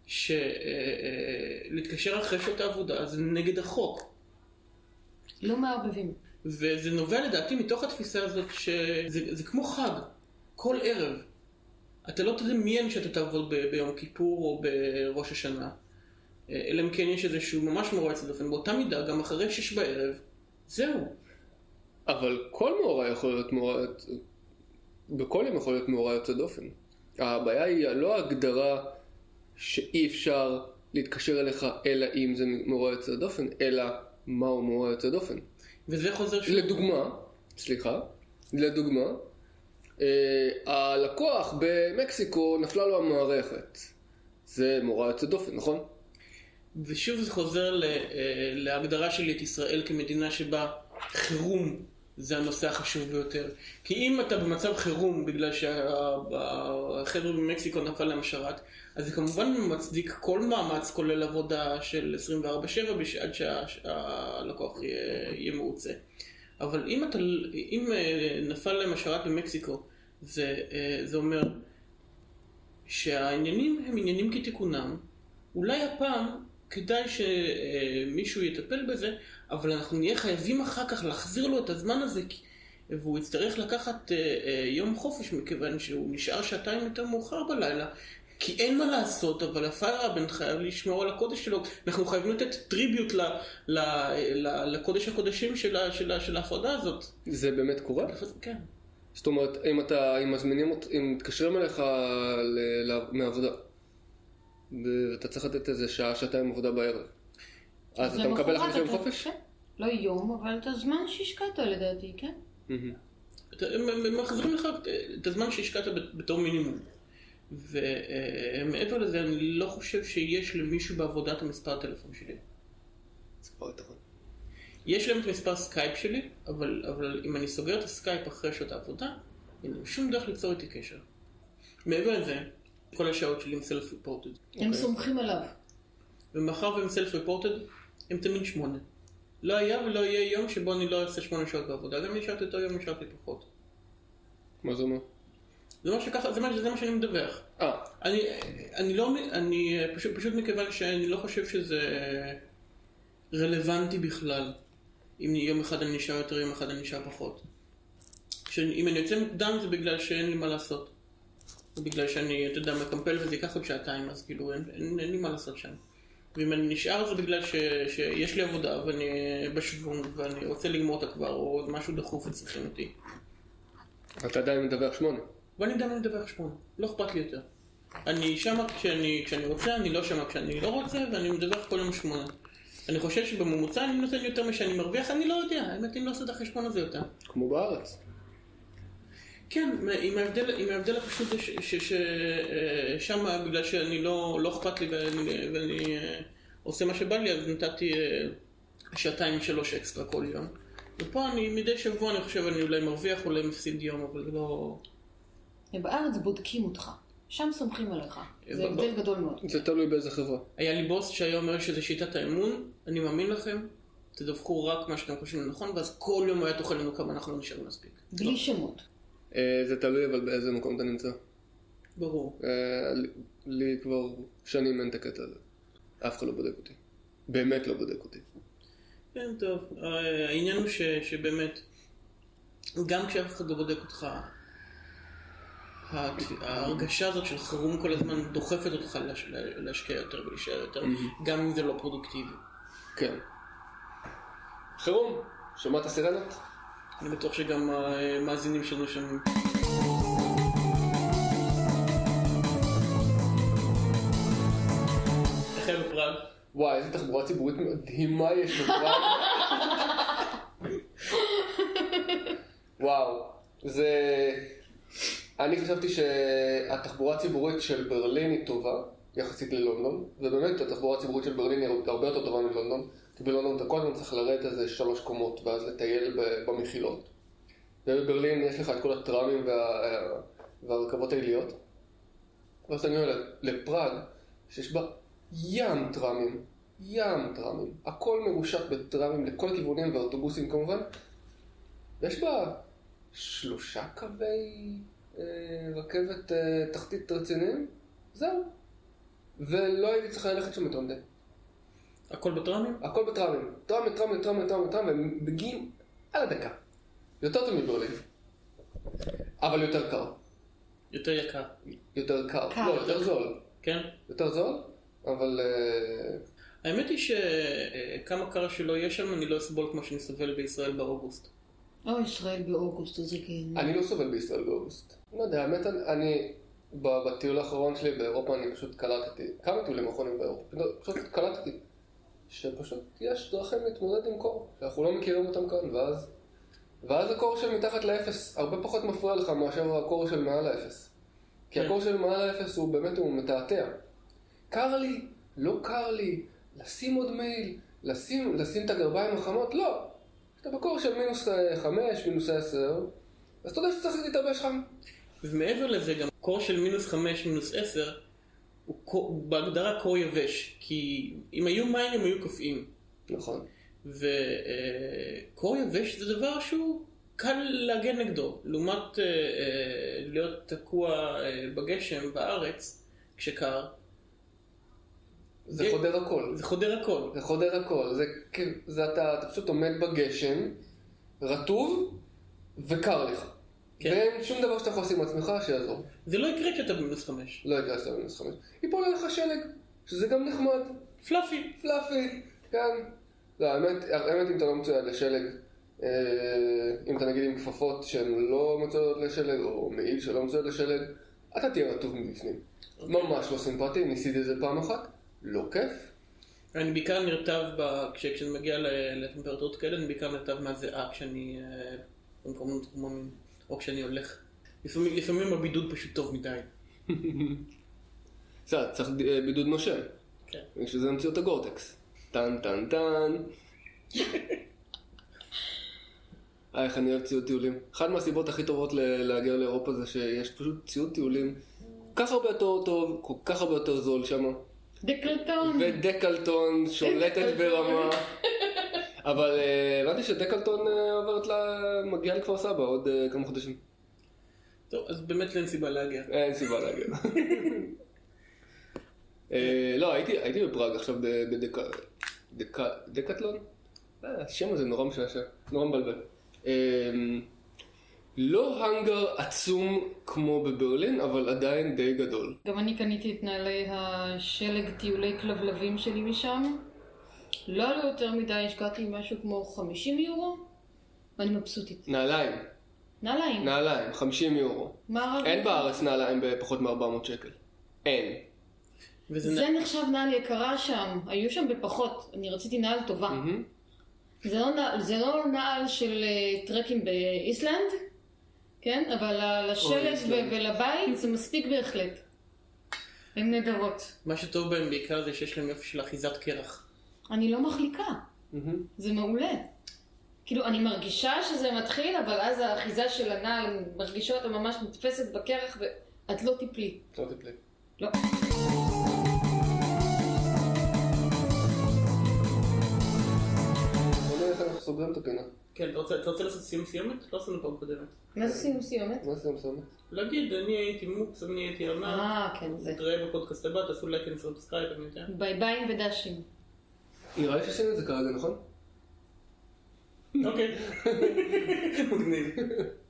שלהתקשר אחרי שעות העבודה, זה נגד החוק. לא מערבבים. וזה נובע לדעתי מתוך התפיסה הזאת, שזה כמו חג, כל ערב. אתה לא תדמיין שאתה תעבוד ביום כיפור או בראש השנה. אלא אם כן יש איזשהו ממש מאורע יוצא דופן. באותה מידה, גם אחרי שש בערב, זהו. אבל כל מאורע יכול להיות מאורע... בכל יום יכול להיות מאורע יוצא דופן. הבעיה היא לא ההגדרה שאי אפשר להתקשר אליך אלא אם זה מאורע יוצא דופן, אלא מהו מאורע יוצא דופן. וזה חוזר שוב. לדוגמה, סליחה, לדוגמה, אה, הלקוח במקסיקו נפלה לו המערכת. זה מאורע יוצא דופן, נכון? ושוב זה חוזר ל, אה, להגדרה שלי את ישראל כמדינה שבה חירום זה הנושא החשוב ביותר. כי אם אתה במצב חירום בגלל שהחבר'ה במקסיקו נפל להם שרת, אז זה כמובן מצדיק כל מאמץ כולל עבודה של עשרים וארבע שבע עד שהלקוח יהיה, יהיה מרוצה. אבל אם, אתה, אם נפל להם השרת במקסיקו, זה, זה אומר שהעניינים הם עניינים כתיקונם. אולי הפעם כדאי שמישהו יטפל בזה, אבל אנחנו נהיה חייבים אחר כך להחזיר לו את הזמן הזה, והוא יצטרך לקחת יום חופש מכיוון שהוא נשאר שעתיים יותר מאוחר בלילה, כי אין מה לעשות, אבל הפייר אבנד חייב לשמור על הקודש שלו. אנחנו חייבים לתת טריביוט ל, ל, ל, לקודש הקודשים של, של, של ההפרדה הזאת. זה באמת קורה? כן. זאת אומרת, אם אתה, אם מזמינים, אם מתקשרים אליך מעבודה, ואתה צריך לתת איזה שעה, שעתיים עבודה בערב, אז אתה מקבל לך יום חופש? לא יום, אבל את הזמן שהשקעת לדעתי, כן? הם מחזירים לך את הזמן שהשקעת בתור מינימום. ומעבר לזה, אני לא חושב שיש למישהו בעבודה את המספר הטלפון שלי. זה כבר יותר. יש להם את מספר סקייפ שלי, אבל, אבל אם אני סוגר את הסקייפ אחרי שעות העבודה, אין להם שום דרך ליצור איתי קשר. מעבר לזה, כל השעות שלי הם self-reported. הם סומכים עליו. ומאחר והם self-reported, הם תמיד שמונה. לא היה ולא יהיה יום שבו אני לא אעשה שמונה שעות בעבודה, גם נשארתי אותו יום, נשארתי פחות. מה זה אומר? זה מה שככה, זה מה, זה מה שאני מדווח. אה. אני, אני לא, אני פשוט, פשוט מכיוון שאני לא חושב שזה רלוונטי בכלל. אם יום אחד אני נשאר יותר, יום אחד אני נשאר פחות. אם אני יוצא מוקדם זה בגלל שאין לי מה לעשות. זה בגלל שאני, אתה יודע, מקמפל וזה ייקח עוד שעתיים, אז כאילו אין, אין, אין לי מה לעשות שם. ואם אני נשאר זה בגלל ש, שיש לי עבודה ואני בשוון ואני רוצה לגמור אותה כבר, או משהו דחוף וצריכים אותי. אתה עדיין מדווח שמונה. ואני עדיין מדווח שמונה, לא אכפת לי יותר. אני שמה כשאני, כשאני רוצה, אני לא שמה כשאני לא רוצה, ואני מדווח כל יום שמונה. אני חושב שבממוצע אני נותן יותר משאני מרוויח, אני לא יודע, האמת אם לא עושה את החשבון הזה יותר. כמו בארץ. כן, עם ההבדל, עם ההבדל הפשוט ששם, בגלל שאני לא, לא אכפת לי ואני, ואני עושה מה שבא לי, אז נתתי שעתיים שלוש אקסטרה כל יום. ופה אני, מדי שבוע אני חושב, אני אולי מרוויח, אולי מפסיד יום, אבל זה לא... בארץ בודקים אותך, שם סומכים עליך, זה הבדל גדול מאוד. זה תלוי באיזה חברה. היה לי בוס שהיה אומר שזה שיטת האמון, אני מאמין לכם, תדווחו רק מה שאתם חושבים לנכון, ואז כל יום היה תוכל לנו כמה אנחנו לא נשארים מספיק. בלי שמות. זה תלוי אבל באיזה מקום אתה נמצא. ברור. לי כבר שנים אין את הקטע הזה. אף אחד לא בודק אותי. באמת לא בודק אותי. כן, טוב. העניין הוא שבאמת, גם כשאף אחד לא בודק אותך, ההרגשה הזאת של חירום כל הזמן דוחפת אותך להשקיע יותר ולהישאר יותר, גם אם זה לא פרודוקטיבי. כן. חירום, שמעת סירנות? אני בטוח שגם המאזינים שלנו שומעים. איך היה בפראג? וואי, איזה תחבורה ציבורית מדהימה יש בפראג. וואו, זה... אני חשבתי שהתחבורה הציבורית של ברלין היא טובה, יחסית ללונדון, ובאמת התחבורה הציבורית של ברלין היא הרבה יותר טובה מלונדון, כי בלונדון אתה כל הזמן צריך לרדת איזה שלוש קומות, ואז לטייל במחילות. ובברלין יש לך את כל הטראמים וה... והרכבות העיליות. ואז אני אומר לפראג, שיש בה ים טראמים, ים טראמים, הכל מרושת בטראמים לכל כיוונים ואוטובוסים כמובן, ויש בה שלושה קווי אה, רכבת אה, תחתית רציניים, זהו. ולא הייתי צריך ללכת שם יותר מדי. הכל בטראמים? הכל בטראמים. טראמים, טראמים, טראמים, טראמים, טראמים, והם מגיעים על הדקה. יותר טוב מברלין. אבל יותר קר. יותר יקר. יותר קר. קר. לא, יותר זול. כן? יותר זול, אבל... האמת היא שכמה קר שלא יהיה שם, אני לא אסבול כמו שאני סובל בישראל באוגוסט. או ישראל באוגוסט, זה כן. אני לא סובל בישראל באוגוסט. לא יודע, האמת, אני... בטיול האחרון שלי באירופה אני פשוט קלטתי, כמה טיולים אחרונים באירופה, פשוט קלטתי שפשוט יש דרכים להתמודד עם קור, שאנחנו לא מכירים אותם כאן, ואז ואז הקור של מתחת לאפס הרבה פחות מפריע לך מאשר הקור של מעל לאפס. כי הקור של מעל לאפס הוא באמת הוא מתעתע. קר לי, לא קר לי, לשים עוד מייל, לשים, לשים את הגרביים החמות, לא. אתה בקור של מינוס חמש, מינוס עשר, אז אתה יודע שצריך להתלבש חם. ומעבר לזה גם קור של מינוס חמש, מינוס עשר, הוא קור, בהגדרה קור יבש, כי אם היו מים הם היו קופאים. נכון. וקור יבש זה דבר שהוא קל להגן נגדו, לעומת אה, אה, להיות תקוע אה, בגשם בארץ כשקר. זה חודר הכל. זה חודר הכל. זה חודר הכל. זה, זה אתה, אתה פשוט עומד בגשם, רטוב וקר לך. כן. ואין שום דבר שאתה יכול לעשות עם עצמך שיעזור. זה לא יקרה כשאתה במינוס חמש. לא יקרה כשאתה במינוס חמש. ייפול עליך שלג, שזה גם נחמד. פלאפי. פלאפי, כן. לא, האמת, האמת אם אתה לא מצויד לשלג, אם אתה נגיד עם כפפות שהן לא מצוידות לשלג, או מעיל שלא מצויד לשלג, אתה תהיה רטוב מבפנים. ממש לא סימפטי, ניסיתי את זה פעם אחת, לא כיף. אני בעיקר נרטב, כשאני מגיע לטמפרטורות כאלה, אני בעיקר נרטב מהזיעה כשאני במקומות חוממים, או כשאני הולך. לפעמים הבידוד פשוט טוב מדי. בסדר, צריך בידוד נושם. כן. שזה נמציא את הגורטקס. טן טן טן. אה, איך אני אוהב ציוד טיולים. אחת מהסיבות הכי טובות להגיע לאירופה זה שיש פשוט ציוד טיולים כל כך הרבה יותר טוב, כל כך הרבה יותר זול שם. דקלטון. ודקלטון שולטת ברמה. אבל הבנתי שדקלטון עוברת לה, מגיעה לכפר סבא עוד כמה חודשים. טוב, אז באמת אין סיבה להגיע. אין סיבה להגיע. לא, הייתי בפראג עכשיו בדקטלון. השם הזה נורא משעשע, נורא מבלבל. לא הנגר עצום כמו בברלין, אבל עדיין די גדול. גם אני קניתי את נעלי השלג טיולי כלבלבים שלי משם. לא עלו יותר מדי, השקעתי משהו כמו חמישים יורו, ואני מבסוטית. נעליים. נעליים. נעליים, חמישים יורו. אין בארץ נעליים בפחות מ-ארבע מאות שקל. אין. זה נחשב נעל יקרה שם, היו שם בפחות, אני רציתי נעל טובה. זה לא נעל, זה לא נעל של טרקים באיסלנד, כן? אבל לשלג ולבית זה מספיק בהחלט. הן נהדרות. מה שטוב בהם בעיקר זה שיש להם יופי של אחיזת קרח. אני לא מחליקה. זה מעולה. כאילו, אני מרגישה שזה מתחיל, אבל אז האחיזה של הנעל מרגישה אותה ממש נתפסת בקרח, ואת לא תיפלי. לא תיפלי. לא. אנחנו סוגרים את הפינה. כן, אתה רוצה לעשות סיום סיומת? לא עשינו פעם קודמת. מה זה סיום סיומת? מה זה סיום סיומת? להגיד, אני הייתי מוקס, אני הייתי עמר. אה, כן, זה. נתראה בפודקאסט הבא, תעשו לייק וסאבסקרייב, אני יודע. ביי ביי ודשים. נראה לי שעשינו את זה כרגע, נכון? אוקיי. מגניב.